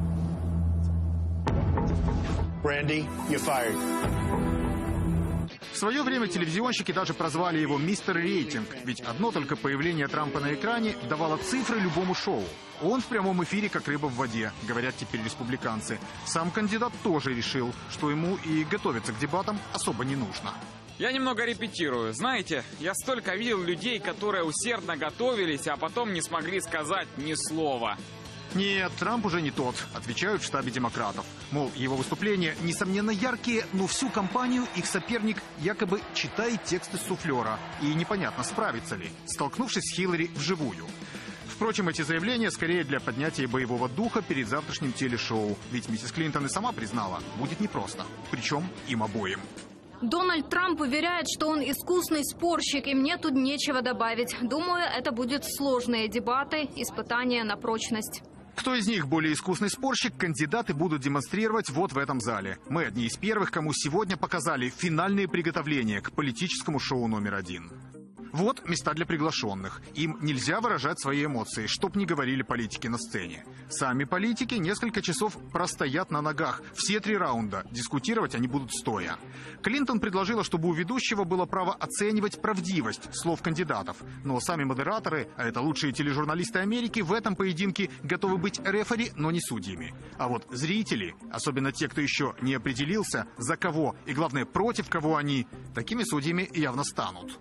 Brandy, you're fired.
свое время телевизионщики даже прозвали его «Мистер Рейтинг», ведь одно только появление Трампа на экране давало цифры любому шоу. Он в прямом эфире как рыба в воде, говорят теперь республиканцы. Сам кандидат тоже решил, что ему и готовиться к дебатам особо не нужно.
Я немного репетирую. Знаете, я столько видел людей, которые усердно готовились, а потом не смогли сказать ни слова.
Нет, Трамп уже не тот, отвечают в штабе демократов. Мол, его выступления, несомненно, яркие, но всю кампанию их соперник якобы читает тексты с суфлера. И непонятно, справится ли, столкнувшись с Хиллари вживую. Впрочем, эти заявления скорее для поднятия боевого духа перед завтрашним телешоу. Ведь миссис Клинтон и сама признала, будет непросто. Причем им обоим.
Дональд Трамп уверяет, что он искусный спорщик, и мне тут нечего добавить. Думаю, это будут сложные дебаты, испытания на прочность.
Кто из них более искусный спорщик, кандидаты будут демонстрировать вот в этом зале. Мы одни из первых, кому сегодня показали финальные приготовления к политическому шоу номер один. Вот места для приглашенных. Им нельзя выражать свои эмоции, чтоб не говорили политики на сцене. Сами политики несколько часов простоят на ногах. Все три раунда. Дискутировать они будут стоя. Клинтон предложила, чтобы у ведущего было право оценивать правдивость слов кандидатов. Но сами модераторы, а это лучшие тележурналисты Америки, в этом поединке готовы быть рефери, но не судьями. А вот зрители, особенно те, кто еще не определился, за кого и, главное, против кого они, такими судьями явно станут.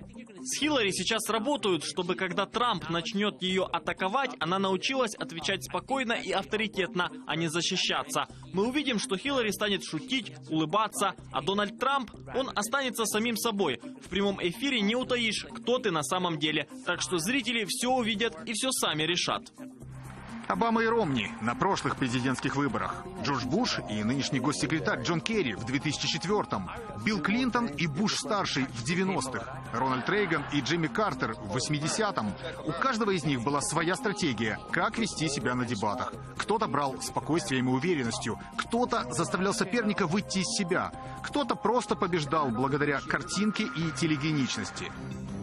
С Хиллари сейчас работают, чтобы когда Трамп начнет ее атаковать, она научилась отвечать спокойно и авторитетно, а не защищаться. Мы увидим, что Хиллари станет шутить, улыбаться, а Дональд Трамп, он останется самим собой. В прямом эфире не утаишь, кто ты на самом деле. Так что зрители все увидят и все сами решат.
Обама и Ромни на прошлых президентских выборах, Джордж Буш и нынешний госсекретарь Джон Керри в две тысячи четвёртом, Билл Клинтон и Буш-старший в девяностых, Рональд Рейган и Джимми Картер в восьмидесятом. У каждого из них была своя стратегия, как вести себя на дебатах. Кто-то брал спокойствием и уверенностью, кто-то заставлял соперника выйти из себя, кто-то просто побеждал благодаря картинке и телегеничности.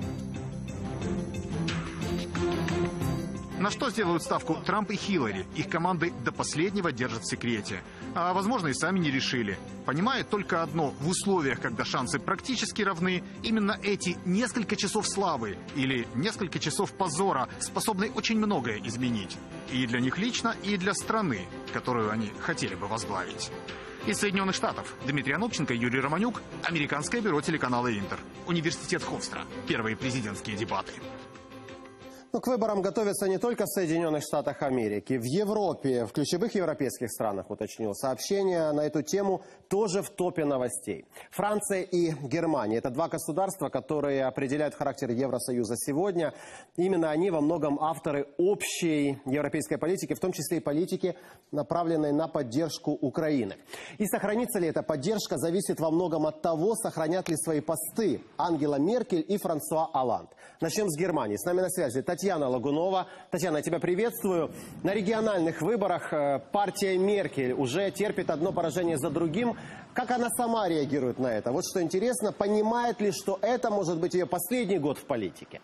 На что сделают ставку Трамп и Хиллари? Их команды до последнего держат в секрете. А, возможно, и сами не решили. Понимают только одно: в условиях, когда шансы практически равны, именно эти несколько часов славы или несколько часов позора способны очень многое изменить. И для них лично, и для страны, которую они хотели бы возглавить. Из Соединенных Штатов Дмитрий Анопченко, Юрий Романюк, Американское бюро телеканала Интер. Университет Ховстра. Первые президентские дебаты.
Но к выборам готовятся не только в Соединенных Штатах Америки. В Европе, в ключевых европейских странах, уточнил, сообщения на эту тему тоже в топе новостей. Франция и Германия – это два государства, которые определяют характер Евросоюза сегодня. Именно они во многом авторы общей европейской политики, в том числе и политики, направленной на поддержку Украины. И сохранится ли эта поддержка, зависит во многом от того, сохранят ли свои посты Ангела Меркель и Франсуа Олланд. Начнем с Германии. С нами на связи Татьяна Лагунова. Татьяна, я тебя приветствую. На региональных выборах партия Меркель уже терпит одно поражение за другим. Как она сама реагирует на это? Вот что интересно, понимает ли, что это может быть ее последний год в политике?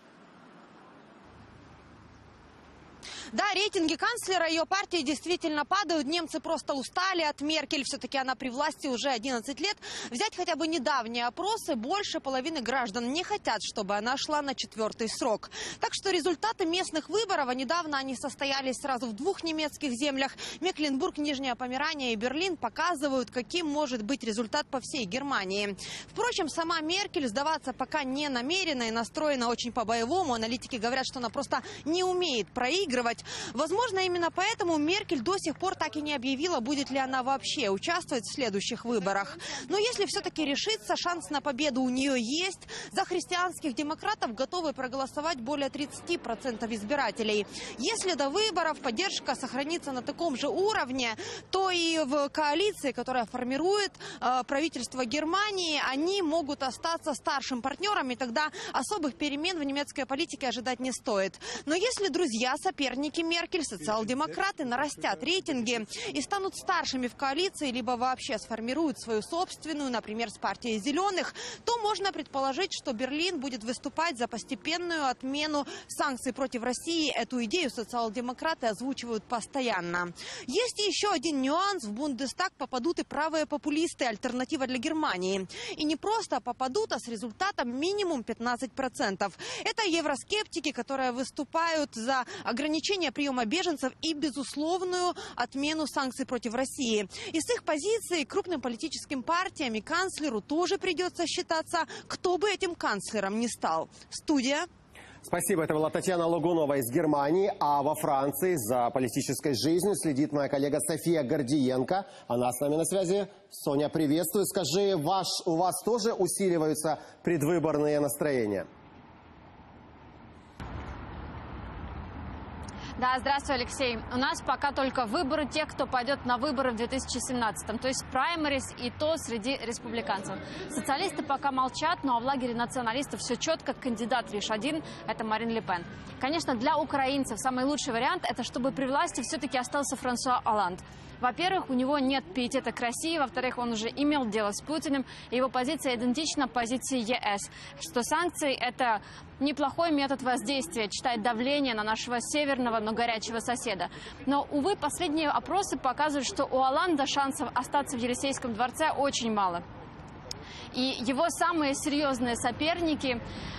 Да, рейтинги канцлера ее партии действительно падают. Немцы просто устали от Меркель. Все-таки она при власти уже одиннадцать лет. Взять хотя бы недавние опросы. Больше половины граждан не хотят, чтобы она шла на четвертый срок. Так что результаты местных выборов, а недавно они состоялись сразу в двух немецких землях. Мекленбург, Нижняя Померания и Берлин показывают, каким может быть результат по всей Германии. Впрочем, сама Меркель сдаваться пока не намерена и настроена очень по-боевому. Аналитики говорят, что она просто не умеет проигрывать. Возможно, именно поэтому Меркель до сих пор так и не объявила, будет ли она вообще участвовать в следующих выборах. Но если все-таки решится, шанс на победу у нее есть. За христианских демократов готовы проголосовать более тридцати процентов избирателей. Если до выборов поддержка сохранится на таком же уровне, то и в коалиции, которая формирует э, правительство Германии, они могут остаться старшим партнером, и тогда особых перемен в немецкой политике ожидать не стоит. Но если друзья, соперники Меркель Меркель социал-демократы нарастят рейтинги и станут старшими в коалиции, либо вообще сформируют свою собственную, например, с партией «Зеленых», то можно предположить, что Берлин будет выступать за постепенную отмену санкций против России. Эту идею социал-демократы озвучивают постоянно. Есть еще один нюанс. В Бундестаг попадут и правые популисты, альтернатива для Германии. И не просто попадут, а с результатом минимум пятнадцать процентов. Это евроскептики, которые выступают за ограничение приема беженцев и безусловную отмену санкций против России. И с их позиции крупным политическим партиям и канцлеру тоже придется считаться, кто бы этим канцлером ни стал. Студия.
Спасибо. Это была Татьяна Логунова из Германии. А во Франции за политической жизнью следит моя коллега София Гордиенко. Она с нами на связи. Соня, приветствую. Скажи, ваш, у вас тоже усиливаются предвыборные настроения?
Да, здравствуй, Алексей. У нас пока только выборы тех, кто пойдет на выборы в две тысячи семнадцатом, то есть праймерис, и то среди республиканцев. Социалисты пока молчат, но в лагере националистов все четко, кандидат лишь один – это Марин Ле Пен. Конечно, для украинцев самый лучший вариант – это чтобы при власти все-таки остался Франсуа Олланд. Во-первых, у него нет пиетета к России, во-вторых, он уже имел дело с Путиным, и его позиция идентична позиции ЕС, что санкции – это неплохой метод воздействия, читает давление на нашего северного, но горячего соседа. Но, увы, последние опросы показывают, что у Олланда шансов остаться в Елисейском дворце очень мало. И его самые серьезные соперники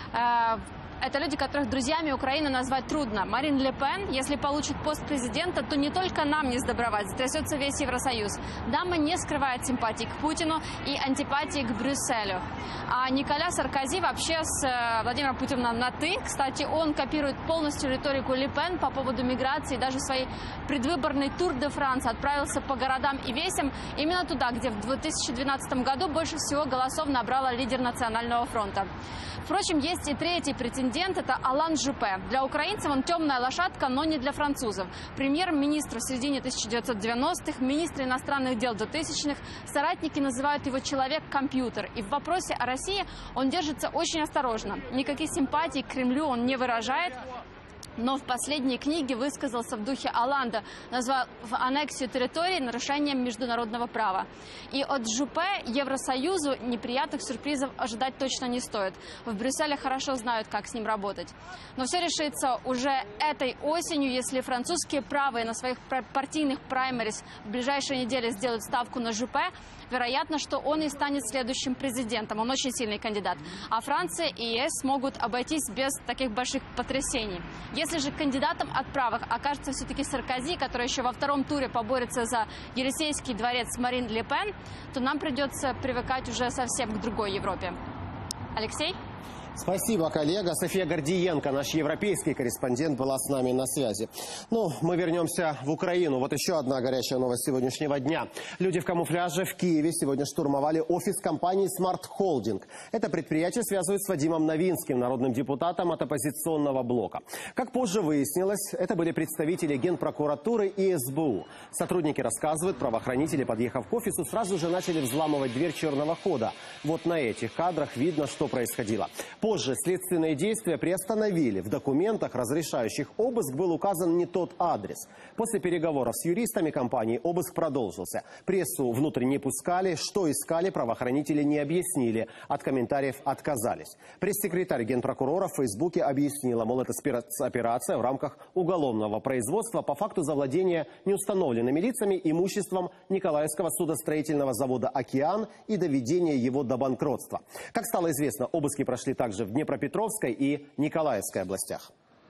э, это люди, которых друзьями Украины назвать трудно. Марин Ле Пен, если получит пост президента, то не только нам не сдобровать, затрясется весь Евросоюз. Дама не скрывает симпатии к Путину и антипатии к Брюсселю. А Николя Саркози вообще с Владимиром Путиным на «ты». Кстати, он копирует полностью риторику Ле Пен по поводу миграции. Даже в своей предвыборной тур де Франс отправился по городам и весям именно туда, где в две тысячи двенадцатом году больше всего голосов набрала лидер Национального фронта. Впрочем, есть и третий претендент – это Алан Жупе. Для украинцев он темная лошадка, но не для французов. Премьер-министр в середине тысяча девятьсот девяностых, министр иностранных дел двухтысячных. Соратники называют его «человек-компьютер». И в вопросе о России он держится очень осторожно. Никаких симпатий к Кремлю он не выражает. Но в последней книге высказался в духе Олланда, назвав аннексию территории нарушением международного права. И от Жупе Евросоюзу неприятных сюрпризов ожидать точно не стоит. В Брюсселе хорошо знают, как с ним работать. Но все решится уже этой осенью, если французские правые на своих партийных праймерис в ближайшие недели сделают ставку на Жупе. Вероятно, что он и станет следующим президентом. Он очень сильный кандидат. А Франция и ЕС смогут обойтись без таких больших потрясений. Если же кандидатом от правых окажется все-таки Саркози, который еще во втором туре поборется за Елисейский дворец Марин Ле Пен, то нам придется привыкать уже совсем к другой Европе. Алексей?
Спасибо, коллега. София Гордиенко, наш европейский корреспондент, была с нами на связи. Ну, мы вернемся в Украину. Вот еще одна горячая новость сегодняшнего дня. Люди в камуфляже в Киеве сегодня штурмовали офис компании Smart Holding. Это предприятие связывают с Вадимом Новинским, народным депутатом от оппозиционного блока. Как позже выяснилось, это были представители Генпрокуратуры и эс бэ у. Сотрудники рассказывают, правоохранители, подъехав к офису, сразу же начали взламывать дверь черного хода. Вот на этих кадрах видно, что происходило. Позже следственные действия приостановили. В документах, разрешающих обыск, был указан не тот адрес. После переговоров с юристами компании обыск продолжился. Прессу внутрь не пускали. Что искали, правоохранители не объяснили. От комментариев отказались. Пресс-секретарь Генпрокурора в Фейсбуке объяснила, мол, это спецоперация в рамках уголовного производства по факту завладения неустановленными лицами имуществом Николаевского судостроительного завода «Океан» и доведения его до банкротства. Как стало известно, обыски прошли также в Днепропетровской и Николаевской областях.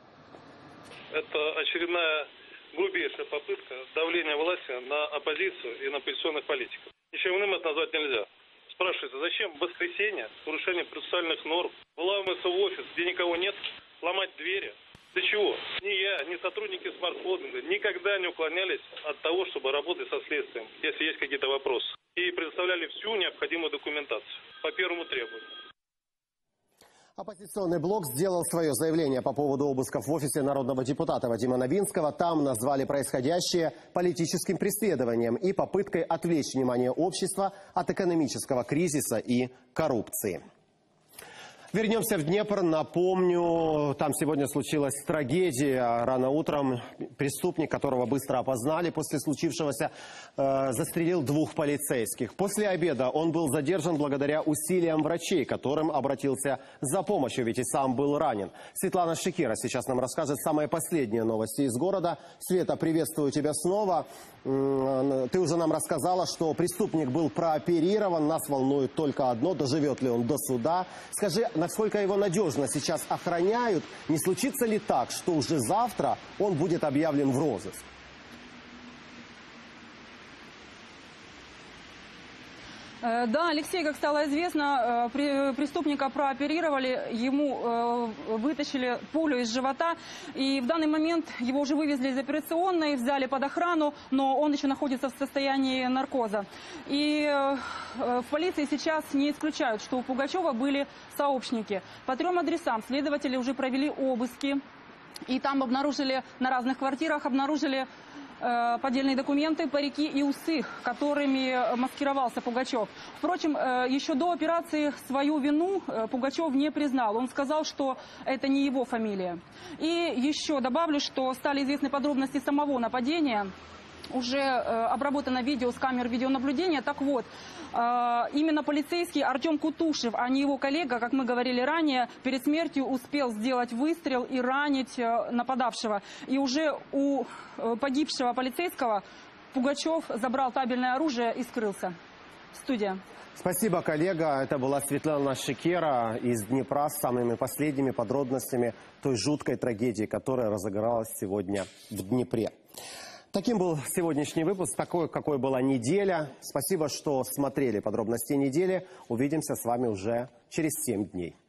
Это очередная грубейшая попытка давления власти на оппозицию и на оппозиционных политиков. Ничем иным это назвать нельзя. Спрашивается, зачем в воскресенье с нарушением процессуальных норм вламываться в офис, где никого нет, ломать двери? Для чего? Ни я, ни сотрудники смарт-холдинга никогда не уклонялись от того, чтобы работать со следствием, если есть какие-то вопросы. И предоставляли всю необходимую документацию по первому требованию.
Оппозиционный блок сделал свое заявление по поводу обысков в офисе народного депутата Вадима Новинского. Там назвали происходящее политическим преследованием и попыткой отвлечь внимание общества от экономического кризиса и коррупции. Вернемся в Днепр. Напомню, там сегодня случилась трагедия. Рано утром преступник, которого быстро опознали после случившегося, э, застрелил двух полицейских. После обеда он был задержан благодаря усилиям врачей, к которым обратился за помощью, ведь и сам был ранен. Светлана Шикера сейчас нам расскажет самые последние новости из города. Света, приветствую тебя снова. Ты уже нам рассказала, что преступник был прооперирован. Нас волнует только одно: доживет ли он до суда. Скажи, насколько его надежно сейчас охраняют? Не случится ли так, что уже завтра он будет объявлен в розыск?
Да, Алексей, как стало известно, преступника прооперировали, ему вытащили пулю из живота, и в данный момент его уже вывезли из операционной, взяли под охрану, но он еще находится в состоянии наркоза. И в полиции сейчас не исключают, что у Пугачева были сообщники. По трем адресам следователи уже провели обыски, и там обнаружили, на разных квартирах обнаружили поддельные документы, парики и усы, которыми маскировался Пугачев. Впрочем, еще до операции свою вину Пугачев не признал. Он сказал, что это не его фамилия. И еще добавлю, что стали известны подробности самого нападения. Уже обработано видео с камер видеонаблюдения. Так вот, именно полицейский Артем Кутушев, а не его коллега, как мы говорили ранее, перед смертью успел сделать выстрел и ранить нападавшего. И уже у погибшего полицейского Пугачев забрал табельное оружие и скрылся. Студия.
Спасибо, коллега. Это была Светлана Шикера из Днепра с самыми последними подробностями той жуткой трагедии, которая разыгралась сегодня в Днепре. Таким был сегодняшний выпуск, такой, какой была неделя. Спасибо, что смотрели подробности недели. Увидимся с вами уже через семь дней.